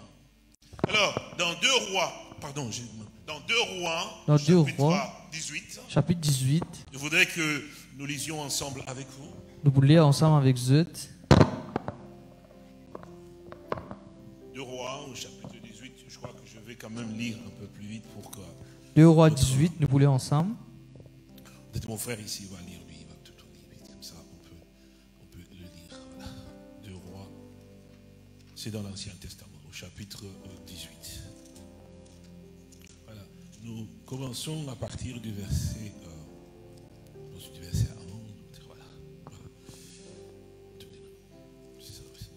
Speaker 3: Alors, dans deux rois, pardon, je- dans deux rois,
Speaker 2: Dans deux
Speaker 3: chapitre
Speaker 2: rois.
Speaker 3: dix-huit,
Speaker 2: Chapitre dix-huit,
Speaker 3: je voudrais que nous lisions ensemble avec vous.
Speaker 2: nous voulons lire ensemble avec Zut.
Speaker 3: deux Rois, au chapitre dix-huit, je crois que je vais quand même lire un peu plus vite pour que...
Speaker 2: deux Rois dix-huit, nous voulons ensemble.
Speaker 3: Peut-être mon frère ici va lire, lui, il va tout lire vite, comme ça on peut, on peut le lire. Voilà. deux Rois, c'est dans l'Ancien Testament, au chapitre dix-huit. Voilà, nous commençons à partir du verset, euh, du verset onze, voilà. Voilà. C'est ça, c'est ça.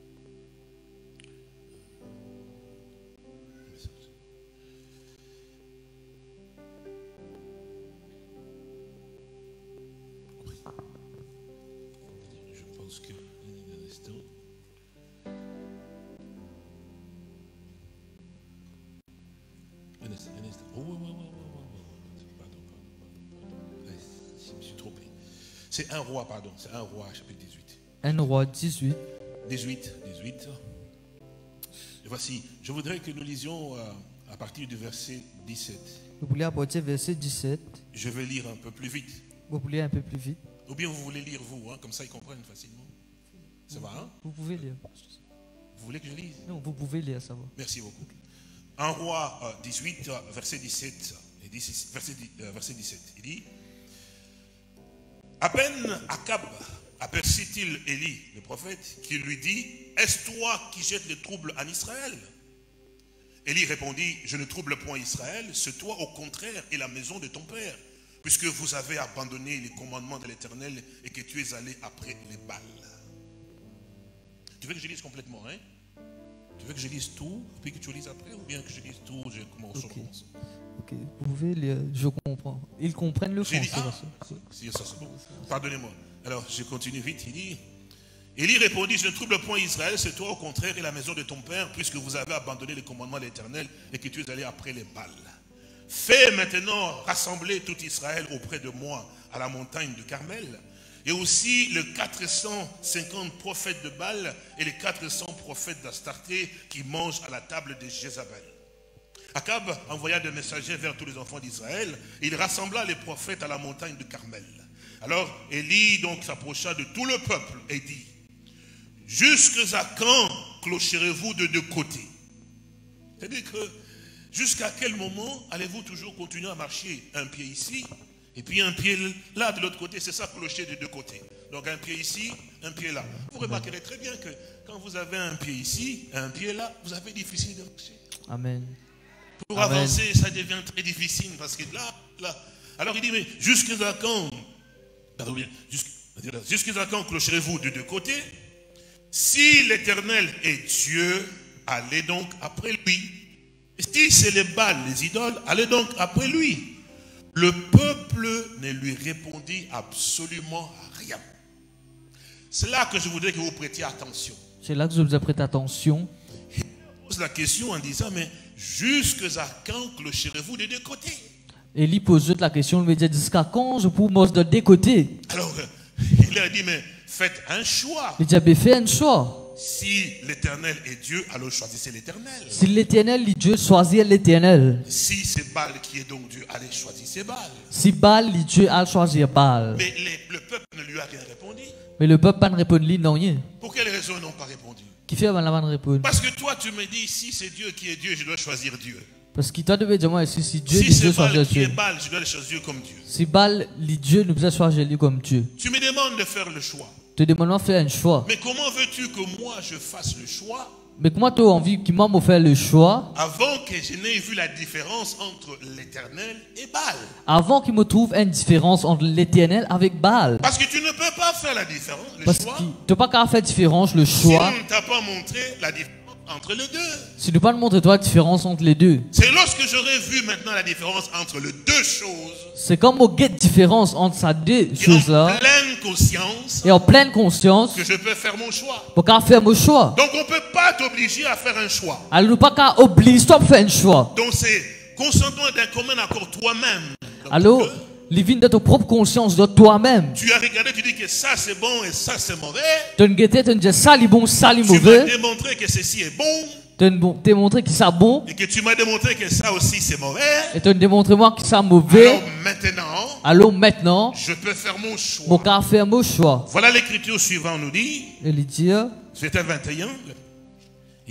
Speaker 3: Je pense que un instant. Un instant, un instant. Oh, ouais, ouais, ouais, ouais, ouais. Pardon, pardon, pardon. Ouais, je me suis trompé. C'est un roi, pardon. C'est un roi, chapitre dix-huit.
Speaker 2: un Roi dix-huit.
Speaker 3: dix-huit, dix-huit. Et voici, je voudrais que nous lisions euh, à partir du verset dix-sept.
Speaker 2: Vous voulez apporter verset dix-sept.
Speaker 3: Je vais lire un peu plus vite.
Speaker 2: Vous voulez un peu plus vite.
Speaker 3: Ou bien vous voulez lire vous, hein, comme ça ils comprennent facilement. Ça va, hein?
Speaker 2: Vous pouvez lire.
Speaker 3: Vous voulez que je lise?
Speaker 2: Non, vous pouvez lire, ça va.
Speaker 3: Merci beaucoup. Un roi euh, dix-huit, euh, verset dix-sept, et dix, verset, euh, verset dix-sept, il dit: à peine Akab aperçut-il Élie, le prophète, qui lui dit: est-ce toi qui jettes le trouble en Israël? Élie répondit: je ne trouble point Israël, c'est toi au contraire et la maison de ton père, puisque vous avez abandonné les commandements de l'Éternel et que tu es allé après les Baals. Tu veux que je lise complètement, hein? Tu veux que je lise tout, puis que tu lises après, ou bien que je lise tout, je commence,
Speaker 2: Ok.
Speaker 3: on commence.
Speaker 2: Ok, vous pouvez lire, je comprends. Ils comprennent le
Speaker 3: J'ai dit,
Speaker 2: français.
Speaker 3: ah,
Speaker 2: ça.
Speaker 3: si, ça c'est bon. Pardonnez-moi. Alors, je continue vite, il dit: Élie répondit: je ne trouble point Israël, c'est toi au contraire et la maison de ton père, puisque vous avez abandonné les commandements de l'Éternel et que tu es allé après les Baals. Fais maintenant rassembler tout Israël auprès de moi à la montagne du Carmel, et aussi les quatre cent cinquante prophètes de Baal et les quatre cents prophètes d'Astarté qui mangent à la table de Jézabel. Akab envoya des messagers vers tous les enfants d'Israël, et il rassembla les prophètes à la montagne du Carmel. Alors Élie donc s'approcha de tout le peuple et dit: jusqu'à quand clocherez-vous de deux côtés? C'est-à-dire que jusqu'à quel moment allez-vous toujours continuer à marcher un pied ici et puis un pied là de l'autre côté? C'est ça, clocher de deux côtés. Donc un pied ici, un pied là. Vous remarquerez très bien que quand vous avez un pied ici, un pied là, vous avez difficile de marcher.
Speaker 2: Amen.
Speaker 3: Pour
Speaker 2: Amen.
Speaker 3: avancer, ça devient très difficile parce que là, là. Alors il dit: mais jusqu'à quand, pardon bien, jusqu'à quand clocherez-vous de deux côtés? Si l'Éternel est Dieu, allez donc après lui. Si c'est les Baals, les idoles, allez donc après lui. Le peuple ne lui répondit absolument rien. C'est là que je voudrais que vous prêtiez attention.
Speaker 2: C'est là que je vous ai prêté attention.
Speaker 3: Il pose la question en disant: mais jusqu'à quand clocherez-vous de deux côtés?
Speaker 2: Élie pose la question, il me dit: jusqu'à quand je peux marcher de deux côtés?
Speaker 3: Alors, il a dit: mais faites un choix.
Speaker 2: Il dit: ben, fais un choix.
Speaker 3: Si l'Éternel est Dieu, alors choisissez l'Éternel.
Speaker 2: Si l'Éternel est Dieu, choisis l'Éternel.
Speaker 3: Si c'est Baal qui est donc Dieu, allez choisissez Baal.
Speaker 2: Si Baal est Dieu, allez choisir Baal.
Speaker 3: Mais les- le peuple ne lui a rien répondu.
Speaker 2: Mais le peuple ne répond lui, non rien.
Speaker 3: Pour quelle raison ils n'ont pas répondu?
Speaker 2: Qui fait avant la bonne réponse?
Speaker 3: Parce que toi, tu me dis: si c'est Dieu qui est Dieu, je dois choisir Dieu.
Speaker 2: Parce qu'il t'a devait dire moi si si Dieu
Speaker 3: Si
Speaker 2: est Dieu,
Speaker 3: c'est Baal
Speaker 2: choisir
Speaker 3: qui est
Speaker 2: Dieu.
Speaker 3: Baal, je dois le choisir comme Dieu.
Speaker 2: Si Baal est Dieu, nous devons choisir lui comme Dieu.
Speaker 3: Tu me demandes de faire le choix.
Speaker 2: Te demandons de faire un choix.
Speaker 3: Mais comment veux-tu que moi je fasse le choix
Speaker 2: Mais comment tu as envie qu'il m'a fait le choix
Speaker 3: avant que je n'ai vu la différence entre l'Éternel et Baal?
Speaker 2: avant qu'il me trouve une différence entre l'Éternel avec Baal?
Speaker 3: Parce que tu ne peux pas faire la différence, le
Speaker 2: Parce
Speaker 3: choix,
Speaker 2: que tu n'as pas qu'à faire différence le
Speaker 3: si
Speaker 2: choix.
Speaker 3: on ne t'a pas montré la différence entre les deux.
Speaker 2: Si tu ne pas montrer toi la différence entre les deux.
Speaker 3: C'est lorsque j'aurai vu maintenant la différence entre les deux choses,
Speaker 2: C'est comme au get différence entre ces deux
Speaker 3: et en
Speaker 2: choses-là
Speaker 3: pleine conscience,
Speaker 2: et en pleine conscience
Speaker 3: que je peux faire mon choix.
Speaker 2: pour qu'à faire mon choix.
Speaker 3: Donc on ne peut pas t'obliger à faire un choix.
Speaker 2: Alors nous pas qu'à obliger toi à faire un choix.
Speaker 3: Donc c'est consentement d'un commun accord toi-même. Donc,
Speaker 2: Alors,
Speaker 3: que
Speaker 2: les vignes de ta propre conscience de toi-même.
Speaker 3: tu as regardé, tu dis que ça c'est bon et ça c'est mauvais.
Speaker 2: Tu ne guettes, tu ne dis ça, les bon, ça, les
Speaker 3: Tu m'as
Speaker 2: mauvais.
Speaker 3: démontré que ceci est bon
Speaker 2: Tu ne démontré que ça bon.
Speaker 3: et que tu m'as démontré que ça aussi c'est mauvais.
Speaker 2: Et tu ne démontré moi que ça mauvais.
Speaker 3: Alors maintenant,
Speaker 2: Alors maintenant,
Speaker 3: je peux faire mon choix.
Speaker 2: mon qu'à faire mon choix.
Speaker 3: Voilà l'écriture suivante nous dit,
Speaker 2: Et il dit,
Speaker 3: c'était vingt et un.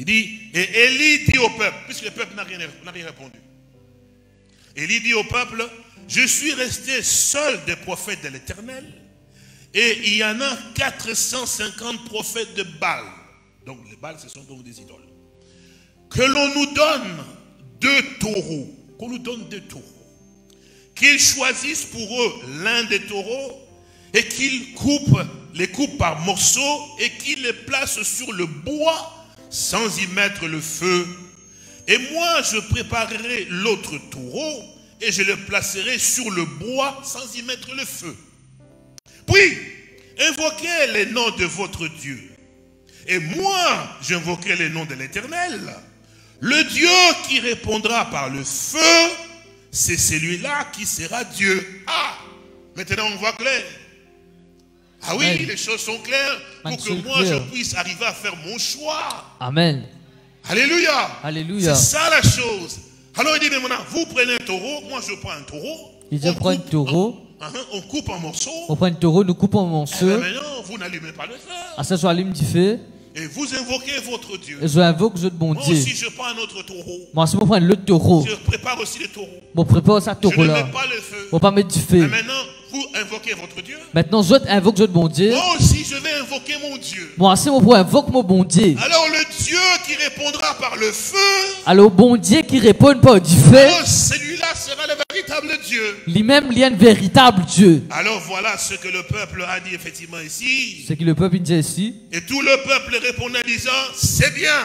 Speaker 3: Il dit, et Élie dit au peuple, puisque le peuple n'a rien, n'a rien répondu. Élie dit au peuple, je suis resté seul des prophètes de l'Éternel, et il y en a quatre cent cinquante prophètes de Baal. Donc les Baal, ce sont donc des idoles. Que l'on nous donne deux taureaux, qu'on nous donne deux taureaux, qu'ils choisissent pour eux l'un des taureaux, et qu'ils coupent, les coupent par morceaux, et qu'ils les placent sur le bois, sans y mettre le feu. Et moi, je préparerai l'autre taureau, et je le placerai sur le bois, sans y mettre le feu. Puis, invoquez les noms de votre Dieu. Et moi, j'invoquerai les noms de l'Éternel. Le Dieu qui répondra par le feu, c'est celui-là qui sera Dieu. Ah, maintenant on voit clair. Ah oui, Amen. Les choses sont claires pour que moi je puisse arriver à faire mon choix. Amen. Alléluia. Alléluia. C'est ça la chose. Alors il dit, mais maintenant, vous prenez un taureau, moi je prends un taureau. Il dit, prend un taureau. On, on coupe en morceaux. On prend un taureau, nous coupons en morceaux. Et maintenant, vous n'allumez pas le feu. Ah, ça, soit allume du feu. Et vous invoquez votre Dieu. Et je invoque votre bon Dieu. Moi aussi, je prends un autre taureau. Moi aussi, je prends l'autre taureau. Je prépare aussi le taureau. Je prépare ça taureau là. Je ne mets pas le feu. Je ne pas mettre du feu. Et maintenant, vous invoquez votre Dieu. Maintenant, je invoque votre bon Dieu. Moi aussi, je vais invoquer mon Dieu. Moi aussi, je invoque mon bon Dieu. Alors, le Dieu qui répondra par le feu. Alors, bon Dieu qui répond par du feu. Alors, celui-là sera le véritable Dieu. Lui-même, il y a un véritable Dieu. Alors, voilà ce que le peuple a dit effectivement ici. Ce que le peuple dit ici. Et tout le peuple répondait en disant, c'est bien.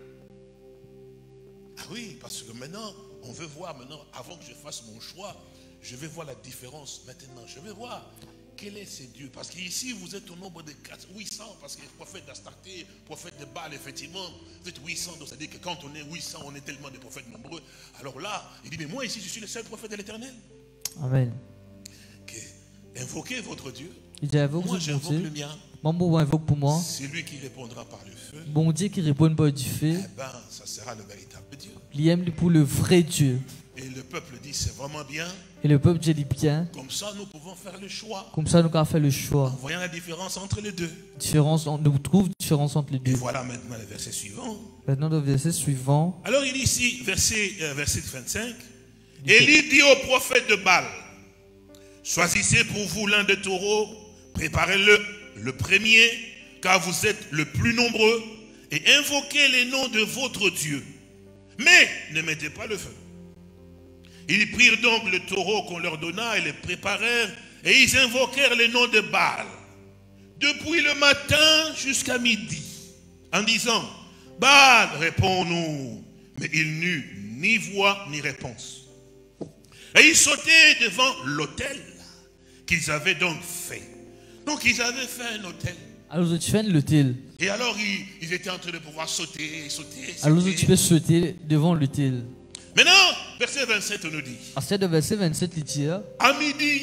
Speaker 3: Ah oui, parce que maintenant, on veut voir maintenant, avant que je fasse mon choix, je vais voir la différence maintenant. Je vais voir quel est ce Dieu. Parce qu'ici, vous êtes au nombre de huit cents, parce que les prophètes d'Astarté, prophètes de Baal, effectivement, vous êtes huit cents. Donc, c'est-à-dire que quand on est huit cents, on est tellement de prophètes nombreux. Alors là, il dit, mais moi ici, je suis le seul prophète de l'Éternel. Amen. Okay. Invoquez votre Dieu. Il dit, invoque moi, j'invoque le mien. Mon invoque pour moi. C'est lui qui répondra par le feu. Bon Dieu qui répond par du feu. Eh ben, ça sera le véritable Dieu. Il aime pour le vrai Dieu. Et le peuple dit, c'est vraiment bien. Et le peuple dit bien. Comme ça, nous pouvons faire le choix. Comme ça, nous pouvons faire le choix. En voyant la différence entre les deux. Différence, nous trouvons différence entre les deux. Et voilà maintenant le verset suivant. Maintenant le verset suivant. Alors il dit ici, verset, euh, verset vingt-cinq. Élie dit au prophète de Baal, choisissez pour vous l'un des taureaux, préparez-le, le premier, car vous êtes le plus nombreux, et invoquez les noms de votre Dieu. Mais ne mettez pas le feu. Ils prirent donc le taureau qu'on leur donna et les préparèrent, et ils invoquèrent les noms de Baal, depuis le matin jusqu'à midi, en disant, Baal, réponds-nous. Mais il n'eut ni voix ni réponse. Et ils sautaient devant l'autel qu'ils avaient donc fait. Donc ils avaient fait un autel. Alors tu fais l'autel. Et alors ils, ils étaient en train de pouvoir sauter, sauter, sauter. Alors tu peux sauter devant l'autel. Maintenant, verset vingt-sept nous dit. À ce verset vingt-sept, il dit. À midi,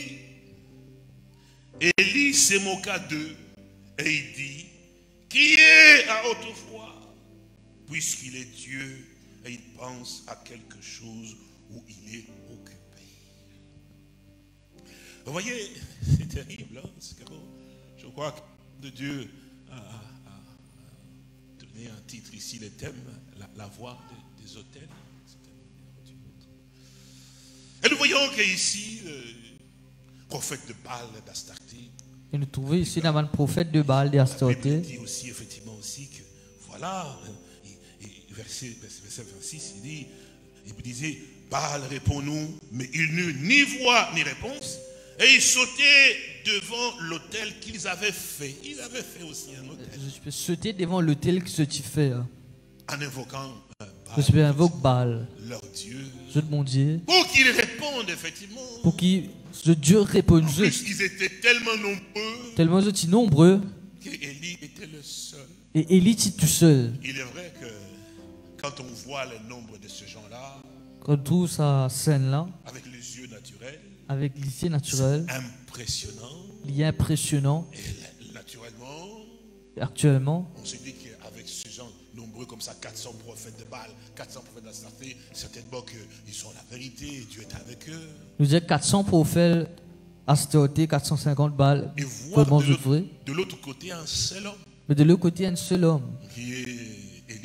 Speaker 3: Élie se moqua d'eux et il dit, criez à haute voix, puisqu'il est Dieu et il pense à quelque chose où il est occupé. Vous voyez, c'est terrible. Hein? Je crois que Dieu a, a, a donné un titre ici, le thème, la, la voix de, des autels. Et nous voyons qu'ici, le prophète de Baal d'Astarté. Et nous trouvons ici le prophète de Baal d'Astarté. Il dit aussi, effectivement, aussi que, voilà, et, et verset, verset vingt-six, il dit, il disait, Baal, réponds-nous, mais il n'eut ni voix ni réponse. Et ils sautaient devant l'autel qu'ils avaient fait. Ils avaient fait aussi un autel. Je peux sauter devant l'autel que tu fais. Hein. En invoquant euh, Baal. Je peux invoquer Baal. Leur Dieu. Je mon Dieu. Pour qu'ils répondent, effectivement. Pour qu'ils, ce Dieu réponde. En plus, ils étaient tellement nombreux. Tellement ils étaient nombreux. Qu'Élie était le seul. Et Élie était tout seul. Il est vrai que quand on voit le nombre de ces gens-là. Quand on trouve sa scène-là. Avec les yeux naturels. Avec les yeux naturels. Impressionnant. Il est impressionnant. Et naturellement. Actuellement. On se dit qu'avec ces gens nombreux comme ça, quatre cents prophètes de Baal, quatre cents prophètes d'Astarté, certainement qu'ils sont la vérité, et Dieu est avec eux. Nous disons quatre cents prophètes Astarté, quatre cent cinquante Baal. Et voir de l'autre côté un seul homme. Mais de l'autre côté un seul homme. Qui est Élie.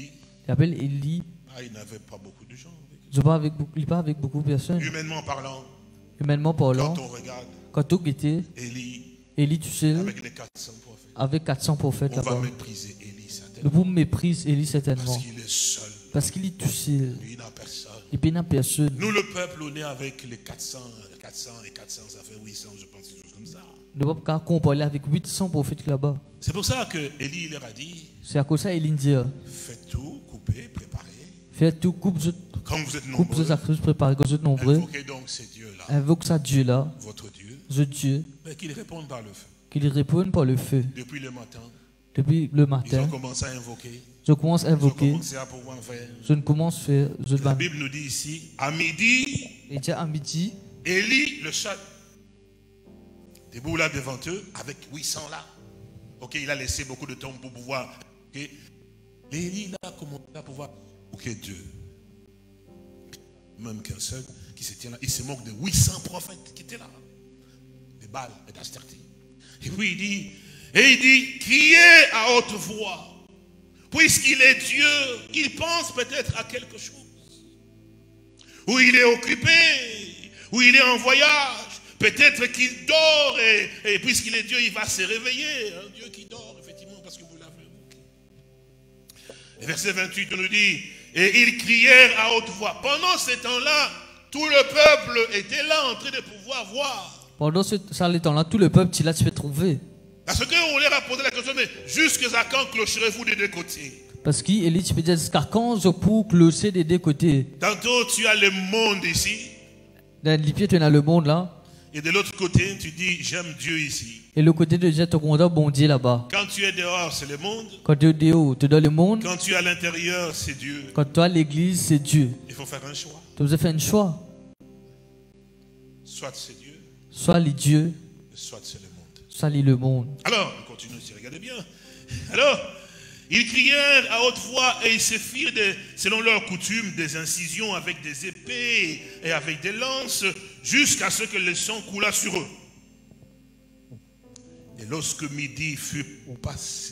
Speaker 2: Il appelle Élie.
Speaker 3: Ah, il n'avait pas beaucoup de gens. avec lui.
Speaker 2: Je parle avec beaucoup, il parle avec beaucoup de personnes.
Speaker 3: Humainement parlant,
Speaker 2: Humainement parlant,
Speaker 3: quand on regarde
Speaker 2: quand on était,
Speaker 3: Élie
Speaker 2: Élie, tu sais,
Speaker 3: avec les quatre cents prophètes,
Speaker 2: avec quatre cents prophètes
Speaker 3: on va
Speaker 2: là-bas.
Speaker 3: mépriser Élie
Speaker 2: Le
Speaker 3: certainement.
Speaker 2: bout méprise Élie
Speaker 3: Parce
Speaker 2: certainement.
Speaker 3: qu'il est seul.
Speaker 2: Parce qu'il est tout seul.
Speaker 3: Lui, il n'a personne.
Speaker 2: Il n'a personne.
Speaker 3: Nous, le peuple, on est avec les quatre cents, quatre cents et quatre cents, ça fait huit cents, je pense, quelque chose comme ça.
Speaker 2: Ne pas pas comparer avec huit cents prophètes là-bas.
Speaker 3: C'est pour ça que Élie il leur a dit,
Speaker 2: C'est à cause de ça Élie dit,
Speaker 3: faites tout, coupez, préparez.
Speaker 2: faites tout, coupe je
Speaker 3: Comme vous êtes
Speaker 2: coupe
Speaker 3: nombreux,
Speaker 2: je sacrifice, préparez quand vous êtes nombreux.
Speaker 3: invoquez donc ces dieux-là,
Speaker 2: Invoque ça Dieu là,
Speaker 3: votre Dieu,
Speaker 2: ce Dieu,
Speaker 3: mais qu'ils répondent par le feu.
Speaker 2: qu'il réponde par le feu.
Speaker 3: Depuis le matin,
Speaker 2: Depuis le
Speaker 3: ils ont
Speaker 2: matin,
Speaker 3: commencé à invoquer.
Speaker 2: je commence à
Speaker 3: Ils ont
Speaker 2: invoquer.
Speaker 3: commencé à pouvoir faire.
Speaker 2: Je ne commence à faire. Je
Speaker 3: La
Speaker 2: vais.
Speaker 3: Bible nous dit ici, à midi,
Speaker 2: Et déjà à midi,
Speaker 3: Élie, le chat, debout là devant eux, avec huit cents là. Ok, il a laissé beaucoup de temps pour pouvoir. Ok, Élie là, comment il va pouvoir. Ok, Dieu. Même qu'un seul qui se tient là, il se moque de huit cents prophètes qui étaient là. Des Baal et d'Astarté. Et puis il dit, et il dit, criez à haute voix. Puisqu'il est Dieu, il pense peut-être à quelque chose. Ou il est occupé, ou il est en voyage. Peut-être qu'il dort, et, et puisqu'il est Dieu, il va se réveiller. Un Dieu qui dort, effectivement, parce que vous l'avez invoqué. Et verset vingt-huit, on nous dit, et ils crièrent à haute voix. Pendant ce temps-là, tout le peuple était là en train de pouvoir voir.
Speaker 2: pendant ce ça, le temps-là, tout le peuple, tu l'as, tu peux trouver.
Speaker 3: Parce qu'on leur a posé la question, mais jusqu'à quand clocherez-vous des deux côtés?
Speaker 2: Parce qu'Élie, tu peux dire, jusqu'à quand je peux clocher des deux côtés?
Speaker 3: Tantôt, tu as le monde ici,
Speaker 2: Dans les pieds, tu as le monde là.
Speaker 3: et de l'autre côté, tu dis, j'aime Dieu ici.
Speaker 2: Et le côté de Dieu, tu as bon Dieu là-bas.
Speaker 3: Quand tu es dehors, c'est le monde.
Speaker 2: Quand tu es dehors, tu es dans le monde.
Speaker 3: Quand tu es à l'intérieur, c'est Dieu.
Speaker 2: Quand tu es à l'église, c'est Dieu.
Speaker 3: Il faut faire un choix.
Speaker 2: Tu dois faire un choix.
Speaker 3: Soit c'est Dieu,
Speaker 2: Soit les dieux,
Speaker 3: soit c'est le monde.
Speaker 2: soit les le monde.
Speaker 3: Alors, on continue, si regardez bien. Alors, ils crièrent à haute voix et ils se firent, des, selon leur coutume, des incisions avec des épées et avec des lances, jusqu'à ce que le sang coulât sur eux. Et lorsque midi fut passé,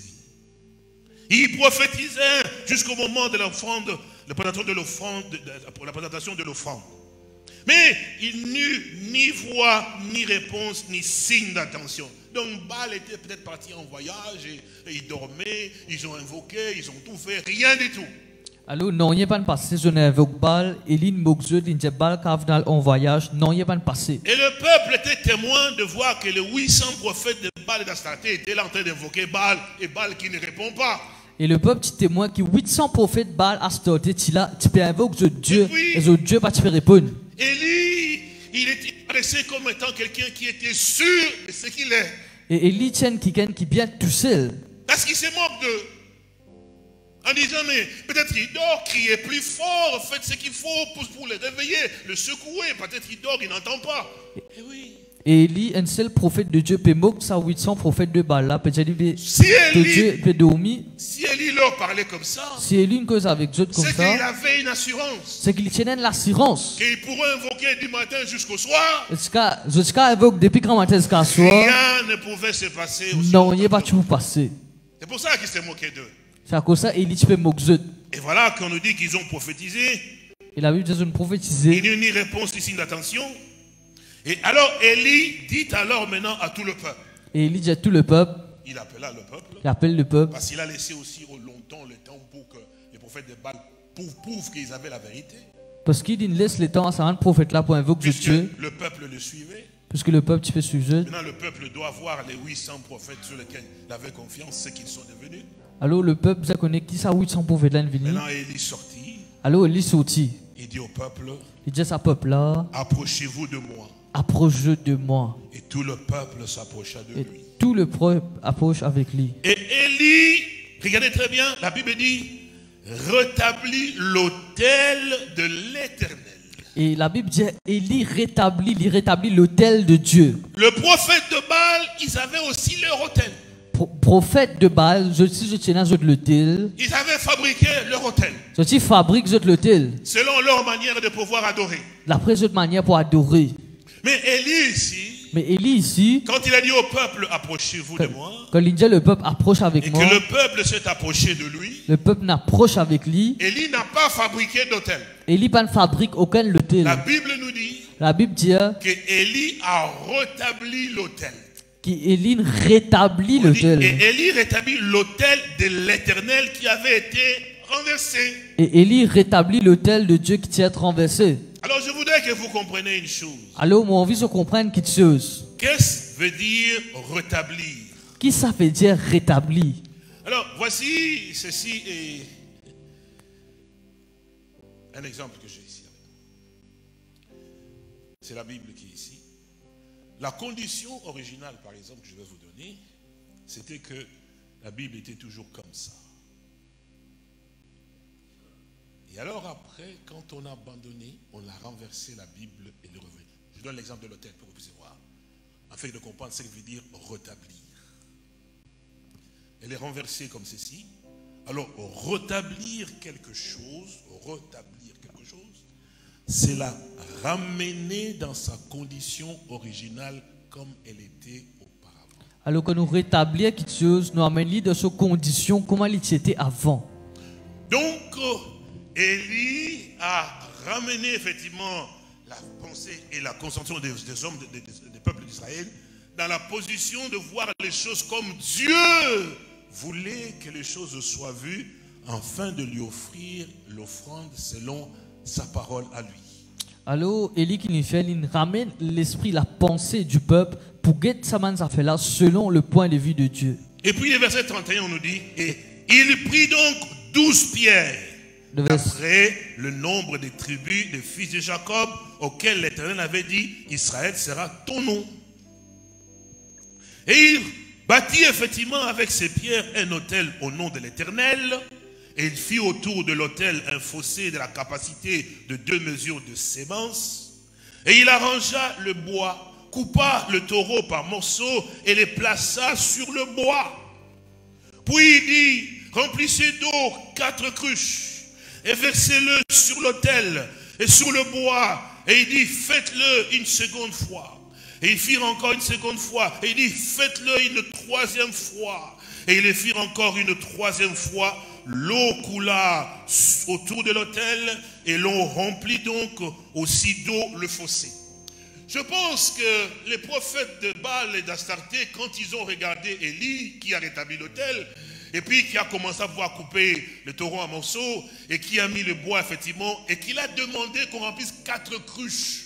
Speaker 3: ils prophétisèrent jusqu'au moment de l'offrande, la présentation de l'offrande, pour la présentation de l'offrande. Mais il n'eut ni voix, ni réponse, ni signe d'attention. Donc Baal était peut-être parti en voyage et, et ils dormaient, ils ont invoqué, ils ont tout fait, rien du tout.
Speaker 2: Alors, non, il n'y a pas de passé. Je n'invoque Baal. Élie m'oxe, il n'y a pas de cardinal en voyage. Non, il n'y a pas de passé.
Speaker 3: Et le peuple était témoin de voir que les huit cents prophètes de Baal et d'Astarté étaient là en train d'invoquer Baal et Baal qui ne répond pas.
Speaker 2: Et le peuple, tu témoins que huit cents prophètes Baal à Astarté, tu là, tu peux invoquer Dieu.
Speaker 3: Et puis-
Speaker 2: Et ce Dieu, pas tu peux répondre.
Speaker 3: Élie, il était paraissait comme étant quelqu'un qui était sûr de ce qu'il est.
Speaker 2: Et Élie tient quelqu'un qui vient tout seul.
Speaker 3: Parce qu'il se moque d'eux. En disant, mais peut-être qu'il dort, criez plus fort, faites ce qu'il faut pour, pour le réveiller, le secouer. Peut-être qu'il dort, il n'entend pas. Et oui.
Speaker 2: Et Élie, un seul prophète de Dieu, peut moquer ça huit cents prophètes de Baal là, peut dire
Speaker 3: Si
Speaker 2: que Dieu
Speaker 3: Élie,
Speaker 2: peut dormir.
Speaker 3: si Élie leur parlait comme ça,
Speaker 2: Si Élie une cause avec Dieu comme
Speaker 3: c'est qu'il
Speaker 2: ça,
Speaker 3: avait une assurance.
Speaker 2: c'est qu'il tient l'assurance.
Speaker 3: Qu'il pourrait invoquer du matin jusqu'au soir.
Speaker 2: Jusqu'à jusqu'à invoquer depuis grand matin jusqu'à soir.
Speaker 3: Rien ne pouvait se passer. Aussi
Speaker 2: Non, il n'y a
Speaker 3: longtemps
Speaker 2: pas
Speaker 3: que-
Speaker 2: tout passé.
Speaker 3: C'est pour ça qu'il s'est moqué d'eux.
Speaker 2: C'est à cause de ça, Élie, tu peux moquer.
Speaker 3: Et voilà qu'on nous dit qu'ils ont prophétisé.
Speaker 2: Et la Bible dit une
Speaker 3: Il
Speaker 2: prophétisée.
Speaker 3: n'y a eu ni réponse ni signe d'attention. Et alors Élie dit alors maintenant à tout le peuple.
Speaker 2: Et Élie dit à tout le peuple,
Speaker 3: Il appela le peuple.
Speaker 2: il appelle le peuple.
Speaker 3: Parce qu'il a laissé aussi au longtemps le temps pour que les prophètes de Baal prouvent, prouvent qu'ils avaient la vérité.
Speaker 2: Parce qu'il dit, laisse le temps à ce prophète là pour invoquer
Speaker 3: Puisque
Speaker 2: Dieu.
Speaker 3: le peuple le suivait.
Speaker 2: Puisque le peuple, tu peux suivre.
Speaker 3: Maintenant le peuple doit voir les huit cents prophètes sur lesquels il avait confiance, ce qu'ils sont devenus.
Speaker 2: Alors le peuple, ça connaît qui ça huit cents prophètes là, venu.
Speaker 3: Maintenant Élie sortit.
Speaker 2: Alors Élie sortit.
Speaker 3: Il dit au peuple,
Speaker 2: Il dit à sa peuple là,
Speaker 3: approchez-vous de moi.
Speaker 2: approche de moi.
Speaker 3: Et tout le peuple s'approcha de
Speaker 2: Et
Speaker 3: lui.
Speaker 2: tout le peuple approche avec lui.
Speaker 3: Et Élie, regardez très bien, la Bible dit, rétablit l'autel de l'Éternel.
Speaker 2: Et la Bible dit, Élie rétablit, il rétablit l'autel de Dieu.
Speaker 3: Le prophète de Baal, ils avaient aussi leur autel.
Speaker 2: Pro- prophète de Baal, je suis je tiens à l'autel.
Speaker 3: Ils avaient fabriqué leur autel,
Speaker 2: Je suis fabrique je l'autel.
Speaker 3: selon leur manière de pouvoir adorer.
Speaker 2: La présente manière pour adorer.
Speaker 3: Mais Élie ici,
Speaker 2: Mais Élie ici,
Speaker 3: quand il a dit au peuple, approchez-vous de moi,
Speaker 2: quand il dit le peuple approche avec
Speaker 3: et
Speaker 2: moi,
Speaker 3: que le peuple s'est approché de lui,
Speaker 2: le peuple n'approche avec lui,
Speaker 3: Élie n'a pas fabriqué d'autel.
Speaker 2: Élie ne fabrique aucun l'autel.
Speaker 3: La Bible nous dit
Speaker 2: La Bible dit
Speaker 3: que Élie a rétabli l'autel.
Speaker 2: qu'Élie rétablit
Speaker 3: On dit,
Speaker 2: l'autel.
Speaker 3: Et Élie rétablit l'autel de l'Éternel qui avait été renversé.
Speaker 2: Et Élie rétablit l'autel de Dieu qui tient renversé.
Speaker 3: Alors je voudrais que vous compreniez une chose.
Speaker 2: Alors, moi, envie de comprendre quelque chose.
Speaker 3: Qu'est-ce que veut dire rétablir?
Speaker 2: Qui ça veut dire rétabli?
Speaker 3: Alors voici, ceci est un exemple que j'ai ici. C'est la Bible qui est ici. La condition originale, par exemple, que je vais vous donner, c'était que la Bible était toujours comme ça. Et alors après, quand on a abandonné, on a renversé la Bible et le revenu. Je donne l'exemple de l'autel pour que vous puissiez voir, afin de comprendre ce que veut dire rétablir. Elle est renversée comme ceci. Alors, rétablir quelque chose, rétablir quelque chose, c'est la ramener dans sa condition originale comme elle était auparavant.
Speaker 2: Alors que nous rétablir quelque chose, nous amener dans ses conditions, comment il était avant.
Speaker 3: Donc, Élie a ramené effectivement la pensée et la concentration des, des hommes, des, des, des peuples d'Israël, dans la position de voir les choses comme Dieu voulait que les choses soient vues, afin de lui offrir l'offrande selon sa parole à lui.
Speaker 2: Alors, Élie qui nous fait, il ramène l'esprit, la pensée du peuple pour guetter sa main à faire là selon le point de vue de Dieu.
Speaker 3: Et puis le verset trente et un, on nous dit, et il prit donc douze pierres, d'après le nombre des tribus des fils de Jacob, auxquels l'Éternel avait dit, Israël sera ton nom. Et il bâtit effectivement avec ces pierres un autel au nom de l'Éternel, et il fit autour de l'autel un fossé de la capacité de deux mesures de sémence, et il arrangea le bois, coupa le taureau par morceaux et les plaça sur le bois. Puis il dit, remplissez d'eau quatre cruches et versez-le sur l'autel et sur le bois. Et il dit, faites-le une seconde fois. Et ils firent encore une seconde fois. Et il dit, faites-le une troisième fois. Et ils le firent encore une troisième fois. L'eau coula autour de l'autel et l'on remplit donc aussi d'eau le fossé. Je pense que les prophètes de Baal et d'Astarté, quand ils ont regardé Élie qui a rétabli l'autel, et puis qui a commencé à pouvoir couper le taureau en morceaux, et qui a mis le bois effectivement, et qu'il a demandé qu'on remplisse quatre cruches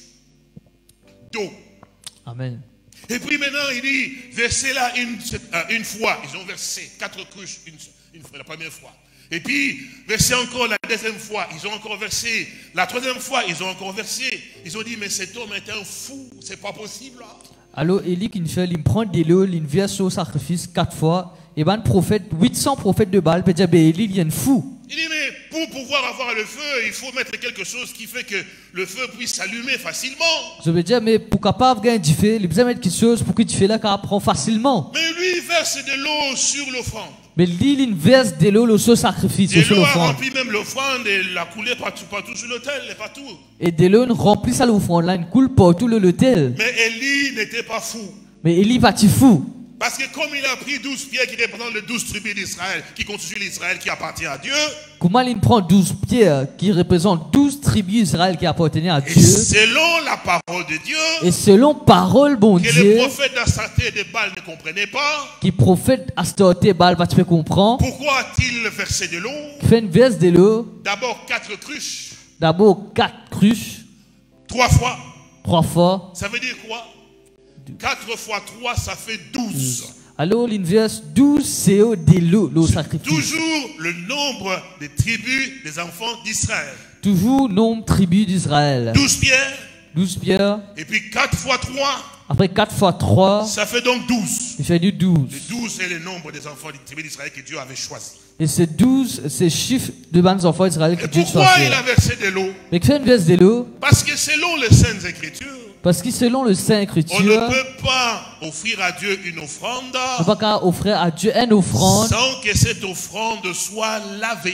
Speaker 3: d'eau.
Speaker 2: Amen.
Speaker 3: Et puis maintenant il dit, versez-la une, une fois. Ils ont versé quatre cruches une, une fois, la première fois. Et puis, versez encore la deuxième fois, ils ont encore versé. La troisième fois, ils ont encore versé. Ils ont dit, mais cet homme est un fou, c'est pas possible. Là.
Speaker 2: Alors, Élie qui fait, il prend de l'eau, il verse au sacrifice quatre fois. Et ben, prophète, huit cents prophètes de Baal, peut dire, ben, Élie, il est un fou.
Speaker 3: Il dit, mais pour pouvoir avoir le feu, il faut mettre quelque chose qui fait que le feu puisse s'allumer facilement.
Speaker 2: Je veux dire, mais pour capable gagner du feu, il besoin mettre quelque chose pour que tu fais là, qu'il prend facilement.
Speaker 3: Mais lui, il verse de l'eau sur l'offrande.
Speaker 2: Mais lui, il verse de l'eau sur le sacrifice.
Speaker 3: Et l'eau a rempli même l'offrande et l'a coulé partout, partout sur l'autel et partout.
Speaker 2: Et de l'eau remplit ça l'offrande là, il coule partout l'autel.
Speaker 3: Mais Élie n'était pas fou.
Speaker 2: Mais Élie va tu fou.
Speaker 3: Parce que comme il a pris douze pierres qui représentent les douze tribus d'Israël, qui constituent l'Israël qui appartient à Dieu.
Speaker 2: Comment il prend douze pierres qui représentent douze tribus d'Israël qui appartenaient à
Speaker 3: et
Speaker 2: Dieu.
Speaker 3: Selon la parole de Dieu.
Speaker 2: Et selon parole bon
Speaker 3: que
Speaker 2: Dieu.
Speaker 3: Que les prophètes d'Astarté et de Baal ne comprenaient pas.
Speaker 2: Qui prophète Astarté et Baal va te faire comprendre.
Speaker 3: Pourquoi a-t-il versé de l'eau?
Speaker 2: Fait une verse de l'eau.
Speaker 3: D'abord quatre cruches.
Speaker 2: D'abord quatre cruches.
Speaker 3: Trois fois.
Speaker 2: Trois fois.
Speaker 3: Ça veut dire quoi? Quatre fois trois, ça fait douze.
Speaker 2: Alors, l'inverse douze, c'est de l'eau, l'eau sacrifice.
Speaker 3: Toujours le nombre des tribus des enfants d'Israël.
Speaker 2: Toujours nombre de tribus d'Israël.
Speaker 3: douze pierres.
Speaker 2: douze pierres.
Speaker 3: Et puis quatre fois trois.
Speaker 2: Après quatre fois trois.
Speaker 3: Ça fait donc douze.
Speaker 2: Il fait du douze.
Speaker 3: Le douze, c'est le nombre des enfants des tribus d'Israël que Dieu avait choisi.
Speaker 2: Et c'est douze, c'est le chiffre de bons enfants d'Israël que Dieu a choisi.
Speaker 3: Pourquoi il a versé de l'eau?
Speaker 2: Mais qu'il fait une verse de l'eau.
Speaker 3: Parce que selon les Saintes Écritures.
Speaker 2: Parce que selon le Saint Écriture,
Speaker 3: on ne peut pas offrir à Dieu une offrande.
Speaker 2: On ne peut pas offrir à Dieu une offrande
Speaker 3: sans que cette offrande soit lavée.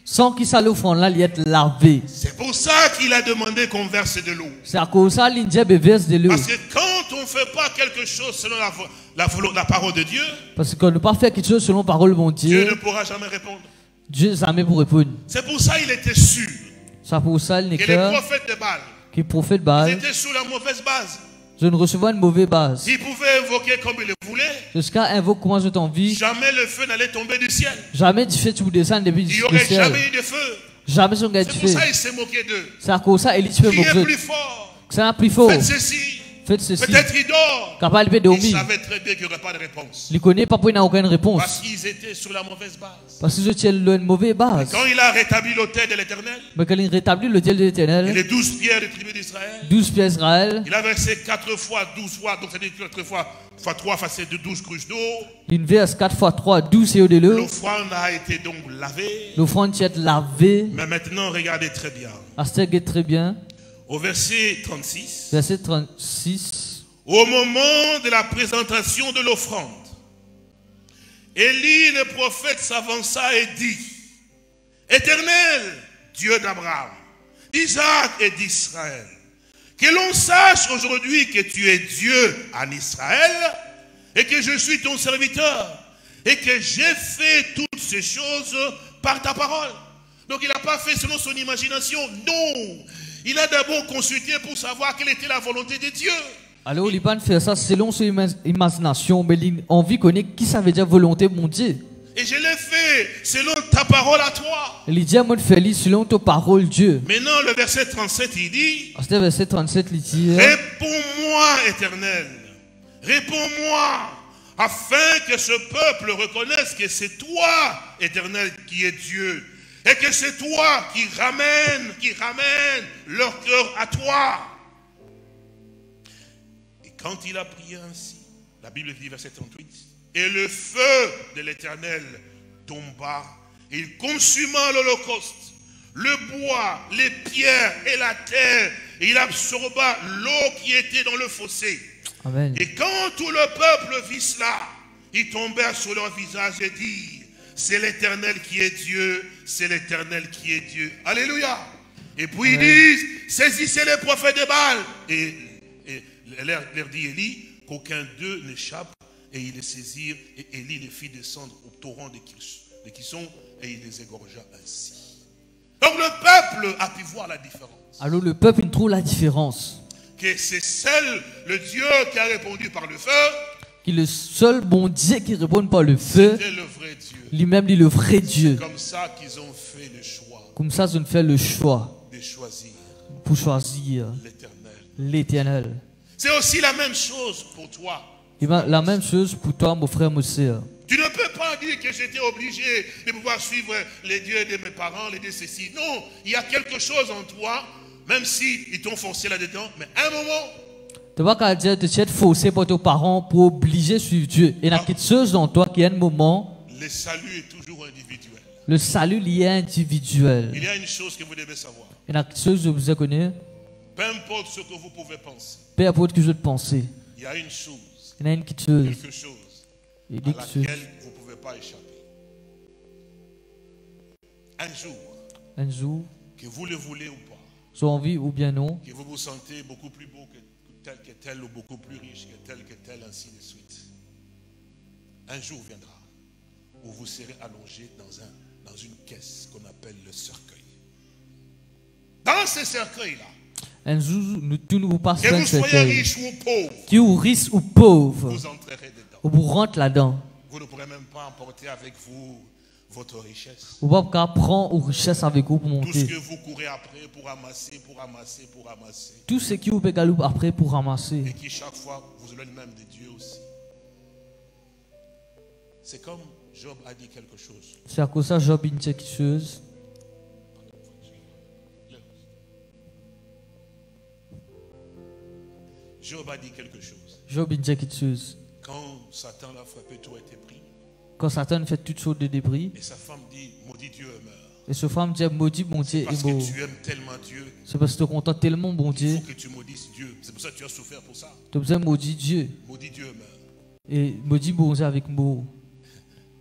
Speaker 2: Sans qu'il s'allie offrande là, il est lavé.
Speaker 3: C'est pour ça qu'il a demandé qu'on verse de l'eau.
Speaker 2: C'est à cause de ça qu'il verse de l'eau.
Speaker 3: Parce que quand on ne fait pas quelque chose selon la, la, la parole de Dieu,
Speaker 2: parce qu'on ne peut pas faire quelque chose selon la parole de mon Dieu,
Speaker 3: Dieu ne pourra jamais répondre.
Speaker 2: Dieu jamais pour répondre.
Speaker 3: C'est pour ça qu'il était sûr
Speaker 2: c'est pour ça il
Speaker 3: que les prophètes de Baal,
Speaker 2: qui prophète Baal,
Speaker 3: ils étaient sous la mauvaise base.
Speaker 2: Je ne recevais une mauvaise base.
Speaker 3: Ils pouvaient invoquer comme ils le voulaient.
Speaker 2: Jusqu'à invoquer comment je t'envie.
Speaker 3: Jamais le feu n'allait tomber du ciel.
Speaker 2: Jamais du feu tu descendre depuis du ciel.
Speaker 3: Il n'y aurait jamais eu de feu.
Speaker 2: Jamais son gars du feu.
Speaker 3: C'est pour ça qu'il s'est moqué d'eux.
Speaker 2: C'est à cause de ça il se fait moquer.
Speaker 3: Criez plus fort.
Speaker 2: C'est un plus fort.
Speaker 3: Faites ceci.
Speaker 2: Faites ceci.
Speaker 3: Peut-être il dort.
Speaker 2: Capable de dormir.
Speaker 3: Il savait très bien qu'il n'y aurait pas de réponse.
Speaker 2: Il connaît pas pour il n'a aucune réponse.
Speaker 3: Parce qu'ils étaient sur la mauvaise base.
Speaker 2: Parce que je tiens une mauvaise base.
Speaker 3: Quand il a rétabli l'autel de l'Éternel.
Speaker 2: Mais quand il rétablit l'autel de l'Éternel.
Speaker 3: Et les douze pierres de tribu d'Israël.
Speaker 2: douze pierres d'Israël.
Speaker 3: Il a versé quatre fois, douze fois, donc c'est-à-dire quatre fois, fois trois, fois c'est de douze cruches d'eau.
Speaker 2: Il verse quatre fois trois, douze et de l'eau.
Speaker 3: L'offrande a été donc lavée.
Speaker 2: L'offrande est lavée.
Speaker 3: Mais maintenant, regardez très bien.
Speaker 2: Astère très bien.
Speaker 3: Au verset trente-six.
Speaker 2: Verset trente-six.
Speaker 3: Au moment de la présentation de l'offrande, Élie le prophète s'avança et dit: Éternel, Dieu d'Abraham, d'Isaac et d'Israël, que l'on sache aujourd'hui que tu es Dieu en Israël et que je suis ton serviteur et que j'ai fait toutes ces choses par ta parole. Donc il n'a pas fait selon son imagination, non. Il a d'abord consulté pour savoir quelle était la volonté de Dieu.
Speaker 2: Alors, il va faire ça selon son imagination, mais il a envie de connaître qui ça veut dire volonté de mon Dieu.
Speaker 3: Et je l'ai fait selon ta parole à toi.
Speaker 2: Il dit à moi de faire selon ta parole, Dieu.
Speaker 3: Maintenant, le verset trente-sept, il dit:
Speaker 2: C'était verset trente-sept, il dit:
Speaker 3: Réponds-moi, Éternel, réponds-moi, afin que ce peuple reconnaisse que c'est toi, Éternel, qui es Dieu, et que c'est toi qui ramène, qui ramène leur cœur à toi. Quand il a prié ainsi, la Bible dit verset trente-huit, et le feu de l'Éternel tomba, et il consuma l'holocauste, le bois, les pierres et la terre, et il absorba l'eau qui était dans le fossé.
Speaker 2: Amen.
Speaker 3: Et quand tout le peuple vit cela, ils tombèrent sur leur visage et dirent: c'est l'Éternel qui est Dieu, c'est l'Éternel qui est Dieu. Alléluia. Et puis Amen. Ils disent: saisissez les prophètes de Baal. Et Et leur, leur dit Élie qu'aucun d'eux n'échappe, et ils les saisirent, et Élie les fit descendre au torrent de Kishon, et il les égorgea ainsi. Donc le peuple a pu voir la différence.
Speaker 2: Alors le peuple il trouve la différence.
Speaker 3: Que c'est seul le Dieu qui a répondu par le feu.
Speaker 2: Qui est le seul bon Dieu qui répond par le feu.
Speaker 3: C'était le vrai Dieu.
Speaker 2: Lui-même dit le vrai Dieu.
Speaker 3: Comme ça qu'ils ont fait le choix.
Speaker 2: Comme ça ils ont fait le choix.
Speaker 3: De choisir.
Speaker 2: Pour choisir.
Speaker 3: L'Éternel.
Speaker 2: L'Éternel.
Speaker 3: C'est aussi la même chose pour toi.
Speaker 2: Et ben, la même chose pour toi, mon frère, mon sœur.
Speaker 3: Tu ne peux pas dire que j'étais obligé de pouvoir suivre les dieux de mes parents, les dieux ceci. Non, il y a quelque chose en toi, même si ils t'ont forcé là-dedans, mais à un moment.
Speaker 2: Tu ne vas pas dire que tu es forcé par tes parents pour obliger suivre Dieu. Il y a quelque chose en toi qui a un moment.
Speaker 3: Le salut est toujours individuel.
Speaker 2: Le salut lié individuel.
Speaker 3: Il y a une chose que vous devez savoir.
Speaker 2: Il y a quelque chose que vous connaissez.
Speaker 3: Peu importe ce que vous pouvez penser.
Speaker 2: Peu importe que je te pensez.
Speaker 3: Il y a une chose.
Speaker 2: Il y a une quelque chose.
Speaker 3: Quelque chose
Speaker 2: à
Speaker 3: laquelle vous ne pouvez pas échapper. Un jour.
Speaker 2: Un jour.
Speaker 3: Que vous le voulez ou pas.
Speaker 2: Soit envie ou bien non.
Speaker 3: Que vous vous sentez beaucoup plus beau que tel que tel ou beaucoup plus riche que tel que tel, ainsi de suite. Un jour viendra où vous serez allongé dans, un, dans une caisse qu'on appelle le cercueil. Dans ce cercueil-là.
Speaker 2: Un jour, nous, tout nous passe
Speaker 3: que vous soyez riche ou pauvre,
Speaker 2: qui ou riche ou pauvre,
Speaker 3: vous entrerez dedans.
Speaker 2: Vous rentrez là-dedans.
Speaker 3: Vous ne pourrez même pas emporter avec vous votre richesse.
Speaker 2: Vous ne pouvez pas prendre vos richesses avec vous pour monter.
Speaker 3: Tout ce que vous courez après pour ramasser, pour ramasser, pour ramasser.
Speaker 2: Tout ce qui vous peut galoper après pour ramasser.
Speaker 3: Et qui chaque fois vous éloigne même de Dieu aussi. C'est comme Job a dit quelque chose.
Speaker 2: C'est à cause de ça Job a dit quelque chose.
Speaker 3: Job a dit quelque chose.
Speaker 2: Job a dit quelque chose.
Speaker 3: Quand Satan l'a frappé, tout a été pris.
Speaker 2: Quand Satan fait toutes sortes de débris.
Speaker 3: Et sa femme dit, maudit Dieu meurt.
Speaker 2: Et sa femme dit, maudit mon Dieu est mort.
Speaker 3: Parce que tu aimes tellement Dieu.
Speaker 2: C'est parce que tu contentes tellement bon Dieu.
Speaker 3: Il faut que tu maudisses Dieu. C'est pour ça que tu as souffert pour ça.
Speaker 2: Tu as besoin de maudire Dieu.
Speaker 3: Maudit Dieu meurt.
Speaker 2: Et maudit bon Dieu avec mot.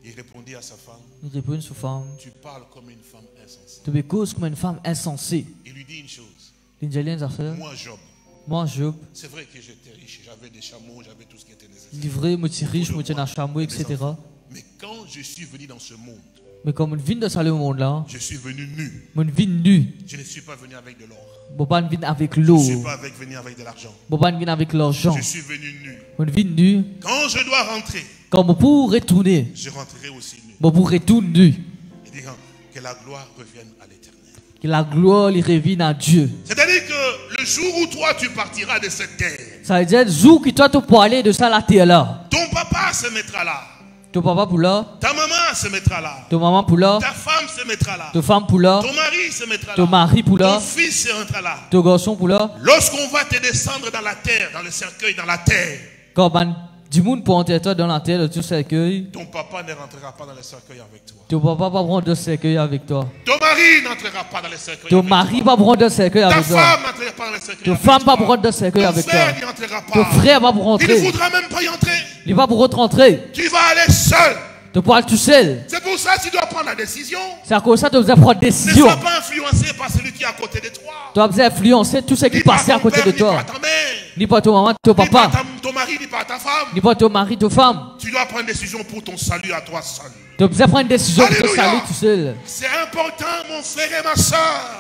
Speaker 3: Il répondit à sa femme,
Speaker 2: Il répond à sa femme,
Speaker 3: tu parles comme une femme insensée.
Speaker 2: tu me causes comme une femme insensée.
Speaker 3: Il lui dit une chose,
Speaker 2: Il dit une affaire.
Speaker 3: moi Job,
Speaker 2: Moi, Job,
Speaker 3: c'est vrai que j'étais riche, j'avais des chameaux, j'avais tout ce qui était nécessaire.
Speaker 2: livré, moi, je riche, moi, je un chameau, et cetera.
Speaker 3: Mais quand je suis venu dans ce monde,
Speaker 2: Mais comme une vie de salut au monde là,
Speaker 3: je suis venu nu.
Speaker 2: une vie nue,
Speaker 3: Je ne suis pas venu avec de l'or.
Speaker 2: bon pas une vie avec
Speaker 3: Je
Speaker 2: l'eau,
Speaker 3: ne suis pas avec, venu avec de l'argent.
Speaker 2: bon pas une vie avec l'argent,
Speaker 3: Je suis venu nu.
Speaker 2: une vie nue.
Speaker 3: Quand je dois rentrer,
Speaker 2: Comme pour retourner,
Speaker 3: je rentrerai aussi nu.
Speaker 2: bon pour retourner nu,
Speaker 3: Il dit que la gloire revienne à l'éternel.
Speaker 2: que la gloire il revienne à Dieu.
Speaker 3: C'est-à-dire que le jour où toi tu partiras de cette terre,
Speaker 2: Ça veut dire le jour que toi tu peux aller de ça la terre là,
Speaker 3: ton papa se mettra là,
Speaker 2: ton papa pour là,
Speaker 3: ta maman se mettra là,
Speaker 2: ton maman pour là,
Speaker 3: ta femme se mettra là,
Speaker 2: ton femme pour là,
Speaker 3: ton mari se mettra
Speaker 2: ton
Speaker 3: là,
Speaker 2: mari pour
Speaker 3: ton
Speaker 2: là,
Speaker 3: fils se rentrera là.
Speaker 2: ton garçon pour là.
Speaker 3: Lorsqu'on va te descendre dans la terre, dans le cercueil, dans la terre,
Speaker 2: Quand ben, du monde pour entrer toi dans la terre, tu cercueil,
Speaker 3: ton papa ne rentrera pas dans le cercueil avec toi.
Speaker 2: ton papa va prendre le cercueil avec toi.
Speaker 3: Ton mari n'entrera pas dans le cercueil
Speaker 2: Ton
Speaker 3: avec
Speaker 2: mari
Speaker 3: toi.
Speaker 2: va prendre le cercueil
Speaker 3: Ta
Speaker 2: avec toi.
Speaker 3: femme n'entrera pas dans le cercueil
Speaker 2: Ton
Speaker 3: avec
Speaker 2: femme va
Speaker 3: toi.
Speaker 2: prendre le cercueil
Speaker 3: Ton
Speaker 2: avec toi.
Speaker 3: frère n'y entrera pas.
Speaker 2: Ton frère va pour
Speaker 3: Il ne
Speaker 2: rentrer.
Speaker 3: voudra même pas y entrer.
Speaker 2: Il va pour rentrer.
Speaker 3: Tu vas aller seul.
Speaker 2: Tu peux aller tout seul.
Speaker 3: C'est pour ça que tu dois prendre la décision.
Speaker 2: C'est à cause de ça que tu dois prendre
Speaker 3: Ne
Speaker 2: décision.
Speaker 3: sois pas influencé par celui qui est à côté de toi.
Speaker 2: Tu dois influencer tout ce qui
Speaker 3: Ni par
Speaker 2: passe à
Speaker 3: ton
Speaker 2: côté
Speaker 3: père,
Speaker 2: de
Speaker 3: ni
Speaker 2: toi.
Speaker 3: par ta mère,
Speaker 2: Ni pas ton maman, ton
Speaker 3: ni par
Speaker 2: papa.
Speaker 3: ta- ton mari, ni par ta femme.
Speaker 2: Ni pas ton mari, ton femme.
Speaker 3: Tu dois prendre une décision pour ton salut à toi seul.
Speaker 2: Tu dois prendre une décision pour te
Speaker 3: Alléluia.
Speaker 2: saluer tout seul.
Speaker 3: C'est important, mon frère et ma soeur.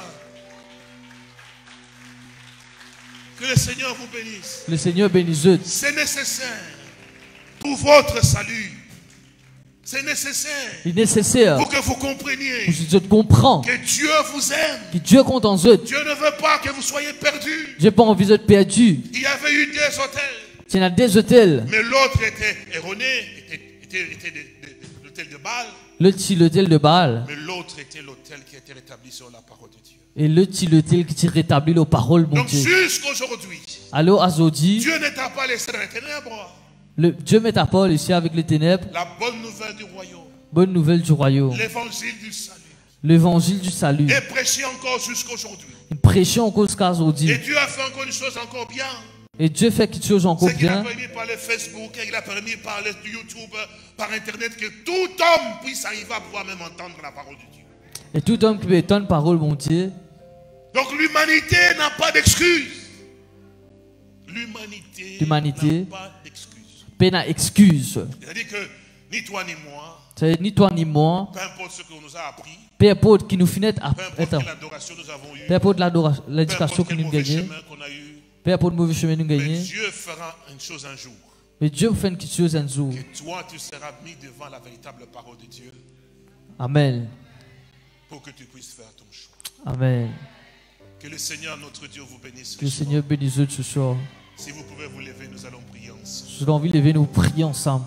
Speaker 3: Que le Seigneur vous bénisse.
Speaker 2: Le Seigneur bénisse eux.
Speaker 3: C'est nécessaire pour votre salut. C'est nécessaire
Speaker 2: Il est nécessaire
Speaker 3: pour que vous compreniez
Speaker 2: pour que je te comprends
Speaker 3: que Dieu vous aime.
Speaker 2: que Dieu compte en eux.
Speaker 3: Dieu ne veut pas que vous soyez perdus.
Speaker 2: J'ai pas envie de te perdre.
Speaker 3: Il y avait eu deux hôtels,
Speaker 2: Tu as des hôtels.
Speaker 3: mais l'autre était erroné, était, était, était de- de- de- l'hôtel de Baal,
Speaker 2: Le petit l'hôtel de Baal.
Speaker 3: mais l'autre était l'hôtel qui était rétabli sur la parole de Dieu.
Speaker 2: Et le petit l'hôtel qui te rétablit les paroles, mon
Speaker 3: Donc
Speaker 2: Dieu.
Speaker 3: jusqu'aujourd'hui,
Speaker 2: Alors, Azodi,
Speaker 3: Dieu ne t'a pas laissé dans les ténèbres.
Speaker 2: le, Dieu met ta parole ici avec les ténèbres.
Speaker 3: La bonne nouvelle du royaume,
Speaker 2: Bonne nouvelle du royaume.
Speaker 3: l'évangile du salut,
Speaker 2: L'évangile du salut.
Speaker 3: est prêché encore jusqu'aujourd'hui.
Speaker 2: Prêchons encore jusqu'à Azodi.
Speaker 3: Et Dieu a fait encore une chose encore bien.
Speaker 2: Et Dieu fait quelque chose encore
Speaker 3: C'est qu'il a
Speaker 2: bien.
Speaker 3: permis par le Facebook, et il a permis par le YouTube, par Internet, que tout homme puisse arriver à pouvoir même entendre la parole de Dieu.
Speaker 2: Et tout homme qui peut entendre parole, mon Dieu.
Speaker 3: Donc l'humanité n'a pas d'excuse. L'humanité
Speaker 2: L'humanité.
Speaker 3: n'a pas d'excuse.
Speaker 2: Peine à excuse.
Speaker 3: C'est-à-dire que ni toi ni moi,
Speaker 2: C'est ni toi ni moi.
Speaker 3: peu importe ce qu'on nous a appris,
Speaker 2: Peu importe qui nous finit à
Speaker 3: peu importe
Speaker 2: être.
Speaker 3: quelle adoration nous avons eue,
Speaker 2: Peu importe l'adora-
Speaker 3: peu
Speaker 2: l'éducation
Speaker 3: importe
Speaker 2: que
Speaker 3: quel
Speaker 2: nous
Speaker 3: mauvais
Speaker 2: gagnons.
Speaker 3: chemin qu'on a eu,
Speaker 2: Peu importe le mauvais chemin nous
Speaker 3: mais
Speaker 2: gagnons.
Speaker 3: Dieu fera une chose un jour.
Speaker 2: Mais Dieu fait quelque chose un jour.
Speaker 3: Que toi, tu seras mis devant la véritable parole de Dieu
Speaker 2: Amen.
Speaker 3: pour que tu puisses faire ton choix.
Speaker 2: Amen.
Speaker 3: Que le Seigneur, notre Dieu, vous bénisse.
Speaker 2: Que le Seigneur bénisse eux ce soir.
Speaker 3: Si vous pouvez vous lever, nous allons prier ensemble.
Speaker 2: J'ai envie de lever, nous prier ensemble.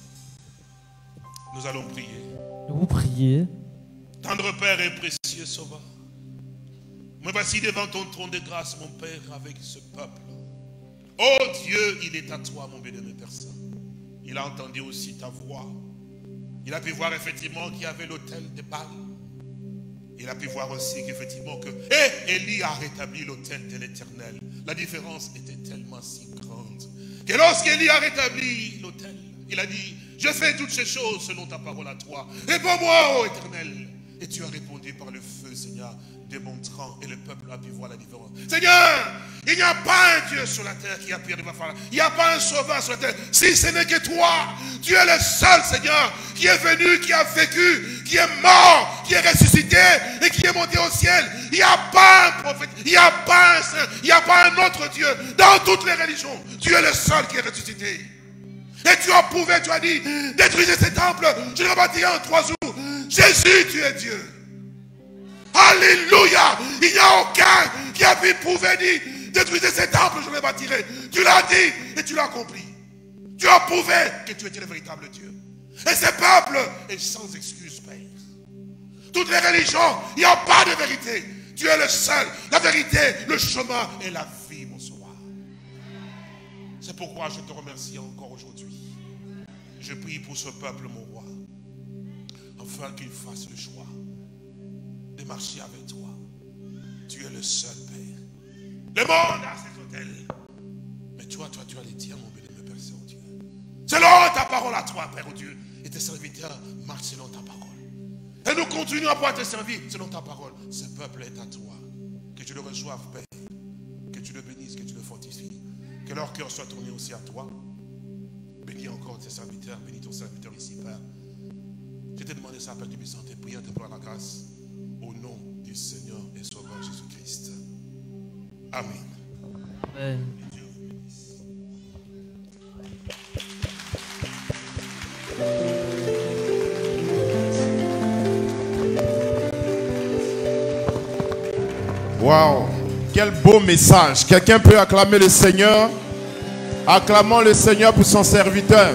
Speaker 3: Nous allons prier.
Speaker 2: Nous vous prier.
Speaker 3: Tendre Père et précieux Sauveur, me voici devant ton trône de grâce, mon Père, avec ce peuple. Oh Dieu, il est à toi, mon bien-aimé Père Saint. Il a entendu aussi ta voix. Il a pu voir effectivement qu'il y avait l'autel de Baal. Il a pu voir aussi qu'effectivement que eh, Élie a rétabli l'autel de l'Éternel. La différence était tellement si grande que lorsqu'Élie a rétabli l'autel, il a dit, je fais toutes ces choses selon ta parole à toi. Réponds-moi, ô Éternel. Et tu as répondu par le feu, Seigneur, démontrant, et le peuple a pu voir la différence. Seigneur, il n'y a pas un Dieu sur la terre qui a pu arriver à faire. Il n'y a pas un sauveur sur la terre. Si ce n'est que toi, tu es le seul, Seigneur, qui est venu, qui a vécu, qui est mort, qui est ressuscité et qui est monté au ciel. Il n'y a pas un prophète, il n'y a pas un saint, il n'y a pas un autre Dieu dans toutes les religions. Tu es le seul qui est ressuscité. Et tu as prouvé, tu as dit, détruisez ces temples, je le rebâtirai en trois jours. Jésus, tu es Dieu. Alléluia. Il n'y a aucun qui a pu prouver, dit, détruisez ces temples, je les bâtirai. Tu l'as dit et tu l'as accompli. Tu as prouvé que tu étais le véritable Dieu. Et ce peuple est sans excuse, Père. Toutes les religions, il n'y a pas de vérité. Tu es le seul, la vérité, le chemin et la vie, mon sauveur. C'est pourquoi je te remercie encore aujourd'hui. Je prie pour ce peuple, mon roi, afin qu'il fasse le choix de marcher avec toi. Tu es le seul, Père. Le monde a ses hôtels. Mais toi, toi, tu as les tiens, mon béni, Père Saint-Dieu. Selon ta parole. parole à toi, Père Dieu. Et tes serviteurs marchent selon ta parole. Et nous continuons à pouvoir te servir selon ta parole. Ce peuple est à toi. Que tu le reçoives, Père. Que tu le bénisses, que tu le fortifies. Que leur cœur soit tourné aussi à toi. Bénis encore tes serviteurs. Bénis ton serviteur ici, Père. Je t'ai demandé ça, Père du Saint, tes prières, te prends la grâce. Au nom du Seigneur et Sauveur Jésus-Christ. Amen.
Speaker 2: Amen.
Speaker 1: Waouh, quel beau message. Quelqu'un peut acclamer le Seigneur? Acclamons le Seigneur pour son serviteur.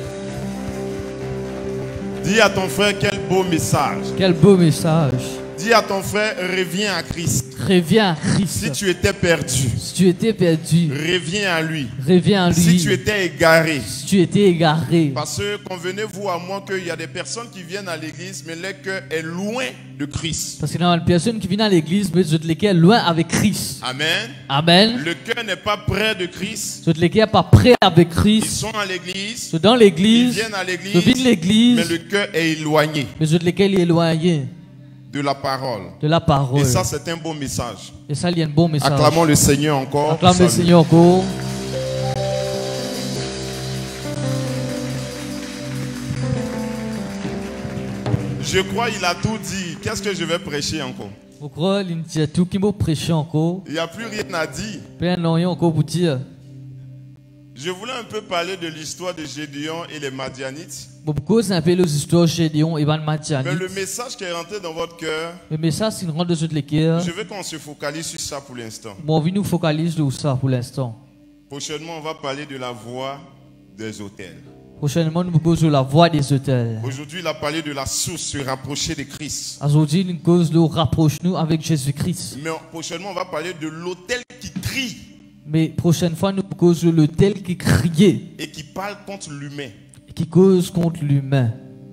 Speaker 1: Dis à ton frère, quel beau message.
Speaker 2: Quel beau message.
Speaker 1: Dis à ton frère, reviens à Christ.
Speaker 2: Reviens à Christ.
Speaker 1: Si tu étais perdu,
Speaker 2: Si tu étais perdu,
Speaker 1: reviens à lui.
Speaker 2: reviens à lui.
Speaker 1: Si tu étais égaré,
Speaker 2: Si tu étais égaré.
Speaker 1: parce que convenez-vous à moi qu'il y a des personnes qui viennent à l'église, mais leur cœur est loin de Christ.
Speaker 2: Parce qu'il y a une personne qui vient à l'église, mais de lesquelles loin avec Christ.
Speaker 1: Amen.
Speaker 2: Amen.
Speaker 1: Le cœur n'est pas près de Christ.
Speaker 2: Ceux de lesquels pas prêts avec
Speaker 1: Ils
Speaker 2: Christ.
Speaker 1: sont à l'église,
Speaker 2: Ceux dans
Speaker 1: ils
Speaker 2: l'église.
Speaker 1: viennent à
Speaker 2: Ceux
Speaker 1: l'église,
Speaker 2: viennent de l'église.
Speaker 1: mais le cœur est éloigné
Speaker 2: Mais ceux de lesquels il est éloigné
Speaker 1: de la parole.
Speaker 2: de la parole.
Speaker 1: Et ça, c'est un beau message.
Speaker 2: Et ça, il y a un bon message.
Speaker 1: Acclamons le Seigneur encore.
Speaker 2: Acclame le
Speaker 1: Salut.
Speaker 2: Seigneur encore.
Speaker 1: Je crois qu'il a tout dit. Qu'est-ce que je vais prêcher encore?
Speaker 2: Je crois qu'il y a tout qui m'a prêché encore.
Speaker 1: Il n'y a plus rien à dire.
Speaker 2: Plein de rien encore pour dire.
Speaker 1: Je voulais un peu parler de l'histoire de Gédéon et les Madianites.
Speaker 2: Beaucoup c'est un peu les histoires de Gédéon et Van
Speaker 1: Mais
Speaker 2: Madianite.
Speaker 1: le message qui est rentré dans votre cœur,
Speaker 2: Le message, c'est une grande de ceux de lesquels.
Speaker 1: je veux qu'on se focalise sur ça pour l'instant.
Speaker 2: Bon, on nous focalise sur ça pour l'instant.
Speaker 1: Prochainement, on va parler de la voie des autels.
Speaker 2: Prochainement, nous allons sur la voie des hôtels.
Speaker 1: Aujourd'hui, il a parlé de la source, se rapprocher de Christ.
Speaker 2: Aujourd'hui, nous cause de rapprocher-nous avec Jésus-Christ.
Speaker 1: Mais prochainement, on va parler de l'autel qui crie
Speaker 2: Mais prochaine fois, nous cause l'autel qui criait,
Speaker 1: et qui parle contre l'humain.
Speaker 2: qui cause contre l'humain.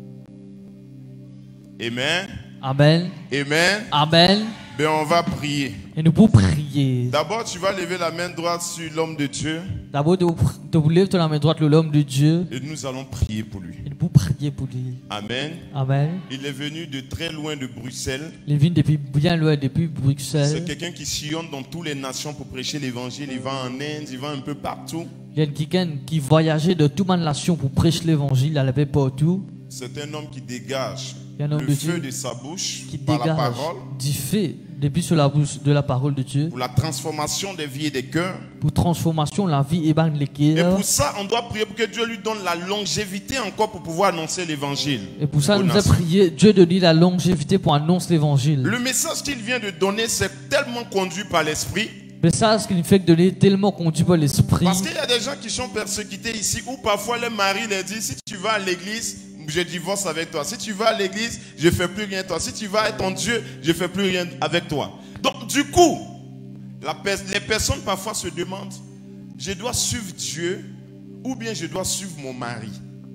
Speaker 1: Amen.
Speaker 2: Amen.
Speaker 1: Amen.
Speaker 2: Amen.
Speaker 1: Ben, on va prier.
Speaker 2: Et nous pouvons prier.
Speaker 1: D'abord, tu vas lever la main droite sur l'homme de Dieu
Speaker 2: D'abord, de vous lever la main droite, l'homme de Dieu.
Speaker 1: et nous allons prier pour lui.
Speaker 2: Et nous pouvons prier pour lui.
Speaker 1: Amen.
Speaker 2: Amen.
Speaker 1: Il est venu de très loin de Bruxelles.
Speaker 2: Il vient depuis bien loin, depuis
Speaker 1: C'est
Speaker 2: Bruxelles.
Speaker 1: quelqu'un qui sillonne dans toutes les nations pour prêcher l'évangile. Il va en Inde, il va un peu partout.
Speaker 2: Il y a quelqu'un qui voyageait de toute ma nation pour prêcher l'évangile, il allait partout.
Speaker 1: C'est un homme qui dégage
Speaker 2: Il y a un homme
Speaker 1: le
Speaker 2: de
Speaker 1: feu
Speaker 2: Dieu
Speaker 1: de sa bouche
Speaker 2: qui
Speaker 1: par la
Speaker 2: dégage
Speaker 1: parole
Speaker 2: du fait depuis sur la bouche de la parole de Dieu
Speaker 1: pour la transformation des vies et des cœurs.
Speaker 2: pour transformation la vie et ban les
Speaker 1: Et
Speaker 2: cœurs.
Speaker 1: pour ça, on doit prier pour que Dieu lui donne la longévité encore pour pouvoir annoncer l'évangile.
Speaker 2: Et pour ça,
Speaker 1: aux
Speaker 2: nous avons
Speaker 1: nations.
Speaker 2: prié Dieu de lui la longévité pour annoncer l'évangile.
Speaker 1: Le message qu'il vient de donner, c'est tellement conduit par l'esprit.
Speaker 2: Mais ça, ce qui nous fait que donner tellement conduit par l'esprit.
Speaker 1: Parce qu'il y a des gens qui sont persécutés ici où parfois le mari leur dit, si tu vas à l'église, je divorce avec toi. Si tu vas à l'église, je ne fais plus rien avec toi. Si tu vas à ton Dieu, je ne fais plus rien avec toi. Donc du coup, la pers- les personnes parfois se demandent, je dois suivre Dieu ou bien je dois suivre mon mari.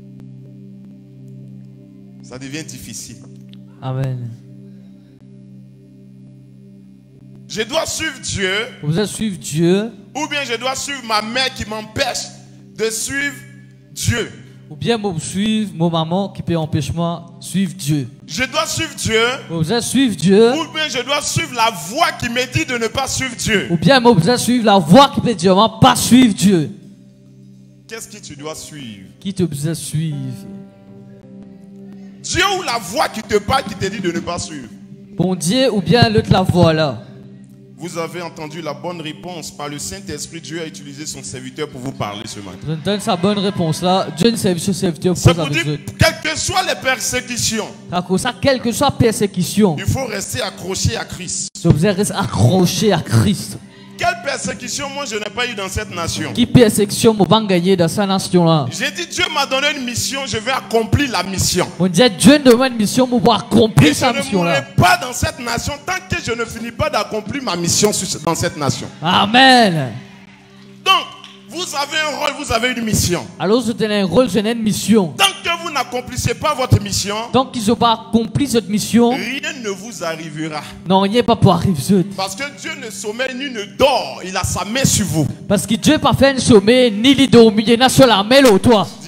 Speaker 1: Ça devient difficile.
Speaker 2: Amen.
Speaker 1: Je dois suivre Dieu
Speaker 2: Vous allez suivre Dieu
Speaker 1: ou bien je dois suivre ma mère qui m'empêche de suivre Dieu.
Speaker 2: ou bien vous suivre mon maman qui peut empêcher moi suivre Dieu.
Speaker 1: Je dois suivre Dieu
Speaker 2: Vous allez suivre Dieu
Speaker 1: ou bien je dois suivre la voie qui me dit de ne pas suivre Dieu.
Speaker 2: ou bien vous allez suivre la voie qui peut dire moi pas suivre Dieu.
Speaker 1: Qu'est-ce que tu dois suivre?
Speaker 2: Qui te besoin suivre?
Speaker 1: Dieu ou la voie qui te parle qui te dit de ne pas suivre?
Speaker 2: Bon Dieu ou bien l'autre la voie là.
Speaker 1: Vous avez entendu la bonne réponse. Par le Saint-Esprit, Dieu a utilisé son serviteur pour vous parler ce matin.
Speaker 2: Je donne sa bonne réponse là. Dieu ne servit ce serviteur
Speaker 1: C'est
Speaker 2: pour
Speaker 1: pour
Speaker 2: avec
Speaker 1: dire,
Speaker 2: eux.
Speaker 1: quelles que soient les persécutions,
Speaker 2: À cause de ça, quelle que soit persécution,
Speaker 1: il faut rester accroché à Christ.
Speaker 2: je vous ai resté accroché à Christ.
Speaker 1: Quelle persécution, moi, je n'ai pas eu dans cette nation.
Speaker 2: Qui persécution vous va gagner dans sa nation là?
Speaker 1: J'ai dit, Dieu m'a donné une mission, je vais accomplir la mission.
Speaker 2: On dit Dieu nous donne une mission pour pouvoir
Speaker 1: Et
Speaker 2: accomplir
Speaker 1: je
Speaker 2: sa
Speaker 1: ne
Speaker 2: mission là.
Speaker 1: mourrai pas dans cette nation tant que je ne finis pas d'accomplir ma mission sur- dans cette nation.
Speaker 2: Amen.
Speaker 1: Donc, vous avez un rôle, vous avez une mission.
Speaker 2: Alors je tenais un rôle, je tenais une mission.
Speaker 1: Tant que vous n'accomplissez pas votre mission,
Speaker 2: Tant qu'ils n'ont pas accompli cette mission,
Speaker 1: rien ne vous arrivera.
Speaker 2: non, il n'y a pas pour arriver.
Speaker 1: Parce que Dieu ne sommeille ni ne dort. Il a sa main sur vous.
Speaker 2: Parce que Dieu n'a pas fait un sommet, ni les dormir, il y en a sur la main là, toi.
Speaker 1: Dis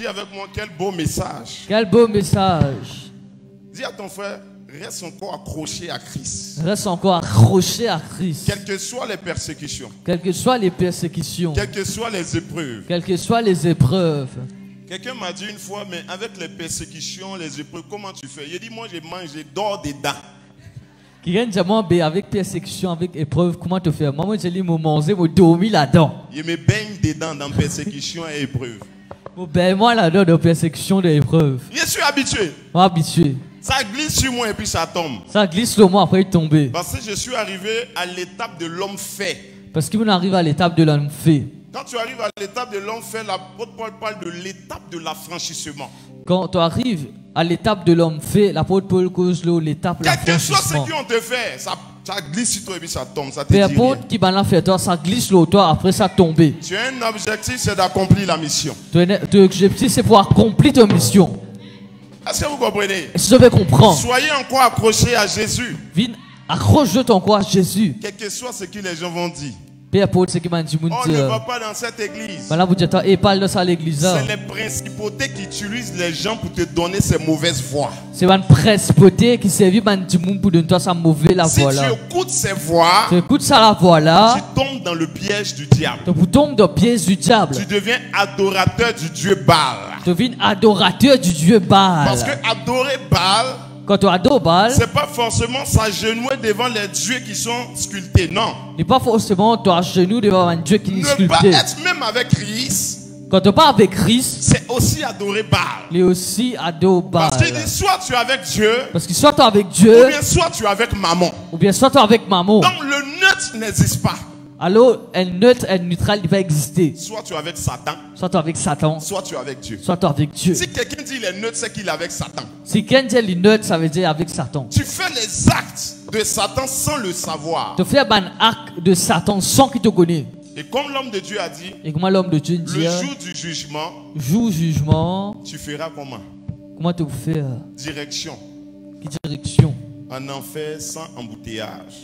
Speaker 1: Dis avec moi, quel beau message.
Speaker 2: Quel beau message.
Speaker 1: Dis à ton frère, reste encore accroché à Christ.
Speaker 2: Reste encore accroché à Christ.
Speaker 1: Quelles que soient les persécutions.
Speaker 2: Quelles que soient les persécutions.
Speaker 1: Quelles que soient les épreuves.
Speaker 2: Quelles que soient les épreuves.
Speaker 1: Quelqu'un m'a dit une fois, mais avec les persécutions, les épreuves, comment tu fais? Il dit, moi je mange, je dors dedans.
Speaker 2: Quelqu'un dit, moi, avec persécution, avec épreuve, comment tu fais? Moi, je dis, moi, manger, moi, dormir là-dedans.
Speaker 1: Je me baigne dedans dans persécution et épreuve.
Speaker 2: Ben, moi, là-dedans, de persécution, de épreuve.
Speaker 1: Je suis habitué.
Speaker 2: Moi, habitué.
Speaker 1: Ça glisse sur moi et puis ça tombe.
Speaker 2: Ça glisse sur moi après il tombe.
Speaker 1: Parce que je suis arrivé à l'étape de l'homme fait.
Speaker 2: Parce qu'on arrive à l'étape de l'homme fait.
Speaker 1: Quand tu arrives à l'étape de l'homme fait, l'apôtre Paul parle de l'étape de l'affranchissement.
Speaker 2: Quand tu arrives à l'étape de l'homme fait, l'apôtre Paul cause l'étape de
Speaker 1: Quel que soit ce
Speaker 2: l'affranchissement.
Speaker 1: qu'on te fait, ça, ça glisse sur toi et puis ça tombe. Ça te
Speaker 2: Peu
Speaker 1: dit
Speaker 2: importe
Speaker 1: rien.
Speaker 2: qui va fait toi, ça glisse sur toi, après ça tombe.
Speaker 1: Tu as un objectif, c'est d'accomplir la mission.
Speaker 2: Ton objectif, c'est pour accomplir ta mission.
Speaker 1: Est-ce que vous comprenez?
Speaker 2: Si je vais comprendre,
Speaker 1: Soyez encore accrochés à Jésus.
Speaker 2: viens, accroche ton quoi à Jésus.
Speaker 1: Quel que soit ce que les gens vont dire.
Speaker 2: Peu importe ce qui m'a dit,
Speaker 1: On ne va pas dans cette église.
Speaker 2: voilà, vous dites, et parle de ça à l'église.
Speaker 1: C'est les principautés qui utilisent les gens pour te donner ces mauvaises voix.
Speaker 2: C'est une principauté qui servit pour donner toi sa mauvaise la
Speaker 1: Si
Speaker 2: voix là.
Speaker 1: tu écoutes ces voix,
Speaker 2: Tu écoutes ça la voix là,
Speaker 1: tu tombes dans le piège du diable.
Speaker 2: tu tombes dans le piège du diable.
Speaker 1: Tu deviens adorateur du Dieu Baal.
Speaker 2: Tu deviens adorateur du Dieu Baal.
Speaker 1: Parce que adorer Baal,
Speaker 2: Quand tu adores Baal,
Speaker 1: c'est pas forcément s'agenouiller devant les dieux qui sont sculptés. Non.
Speaker 2: ce n'est pas forcément toi à genoux devant un Dieu qui est
Speaker 1: Ne pas
Speaker 2: sculpté.
Speaker 1: être même avec Christ,
Speaker 2: Quand tu parles avec Christ,
Speaker 1: c'est aussi adorer Baal.
Speaker 2: il est aussi adore Baal.
Speaker 1: Parce qu'il dit soit tu es avec Dieu,
Speaker 2: Parce que soit tu es avec
Speaker 1: ou
Speaker 2: Dieu,
Speaker 1: bien soit tu es avec Mammon.
Speaker 2: ou bien soit tu es avec Maman.
Speaker 1: Donc le neutre n'existe pas.
Speaker 2: Alors, un neutre, un neutral, il va exister.
Speaker 1: Soit tu es avec Satan,
Speaker 2: Soit tu es avec Satan,
Speaker 1: soit tu es avec Dieu.
Speaker 2: soit tu es avec Dieu.
Speaker 1: Si quelqu'un dit il est neutre, c'est qu'il est avec Satan.
Speaker 2: Si quelqu'un dit neutre, ça veut dire avec Satan.
Speaker 1: Tu fais les actes de Satan sans le savoir.
Speaker 2: Tu fais un acte de Satan sans qu'il te connaisse.
Speaker 1: Et comme l'homme de Dieu a dit,
Speaker 2: Et comment l'homme de Dieu dit,
Speaker 1: le jour du jugement,
Speaker 2: jour jugement,
Speaker 1: tu feras comment?
Speaker 2: comment tu fais?
Speaker 1: Direction.
Speaker 2: Quelle direction?
Speaker 1: En enfer sans embouteillage.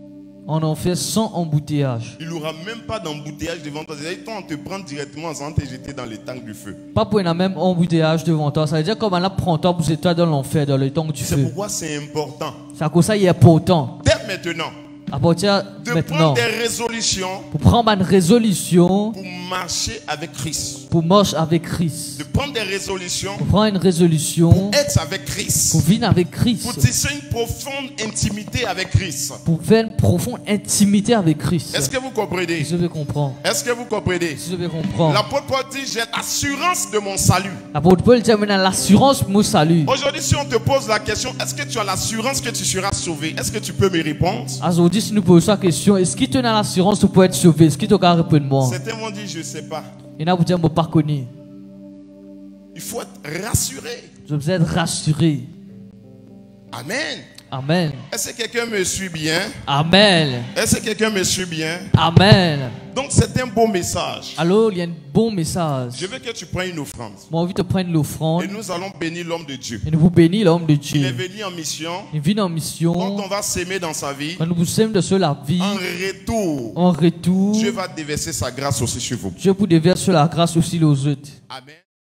Speaker 2: On en fait sans embouteillage.
Speaker 1: Il n'y aura même pas d'embouteillage devant toi. C'est-à-dire, toi, on te prend directement sans te jeter dans les tanks du feu.
Speaker 2: Pas pour un même embouteillage devant toi. Ça veut dire comme on prend toi pour toi dans l'enfer, dans le temps que tu
Speaker 1: C'est
Speaker 2: fais.
Speaker 1: pourquoi c'est important.
Speaker 2: C'est à cause ça il est important.
Speaker 1: Dès maintenant,
Speaker 2: À partir
Speaker 1: de
Speaker 2: maintenant,
Speaker 1: prendre des résolutions
Speaker 2: pour prendre une résolution
Speaker 1: pour marcher avec Christ.
Speaker 2: pour marcher avec Christ.
Speaker 1: De prendre des résolutions
Speaker 2: Pour prendre une résolution
Speaker 1: pour être avec Christ.
Speaker 2: pour vivre avec
Speaker 1: Pour
Speaker 2: Christ.
Speaker 1: tisser une profonde intimité avec Christ.
Speaker 2: Pour faire une profonde intimité avec Christ.
Speaker 1: Est-ce que vous comprenez?
Speaker 2: Si je vais comprendre.
Speaker 1: Est-ce que vous comprenez?
Speaker 2: Si je vais comprendre.
Speaker 1: L'apôtre Paul dit, j'ai l'assurance de mon salut.
Speaker 2: L'apôtre Paul dit maintenant l'assurance pour mon salut.
Speaker 1: Aujourd'hui, si on te pose la question, est-ce que tu as l'assurance que tu seras sauvé? Est-ce que tu peux me répondre?
Speaker 2: Aujourd'hui, si nous posons la question, est-ce qu'il te donne l'assurance pour être sauvé? Est-ce qu'il te garde répondre moi?
Speaker 1: Certains m'ont dit, je ne sais pas.
Speaker 2: Il y en a qui disent, je ne pas connu.
Speaker 1: Il faut être rassuré.
Speaker 2: Je veux être rassuré.
Speaker 1: Amen.
Speaker 2: Amen.
Speaker 1: Est-ce que quelqu'un me suit bien?
Speaker 2: Amen.
Speaker 1: Est-ce que quelqu'un me suit bien?
Speaker 2: Amen.
Speaker 1: Donc c'est un beau message.
Speaker 2: Alors, il y a un bon message.
Speaker 1: Je veux que tu prennes une offrande.
Speaker 2: Moi, envie de prendre l'offrande
Speaker 1: Et nous allons bénir l'homme de Dieu.
Speaker 2: et nous vous bénir l'homme de
Speaker 1: Il est
Speaker 2: Dieu.
Speaker 1: venu en mission.
Speaker 2: Il vit en
Speaker 1: Quand
Speaker 2: mission.
Speaker 1: on va s'aimer dans sa vie,
Speaker 2: Quand nous vous aimons de ceux la vie,
Speaker 1: en retour,
Speaker 2: en retour,
Speaker 1: Dieu va déverser sa grâce aussi sur vous.
Speaker 2: Dieu vous déverse la grâce aussi aux autres.
Speaker 1: Amen.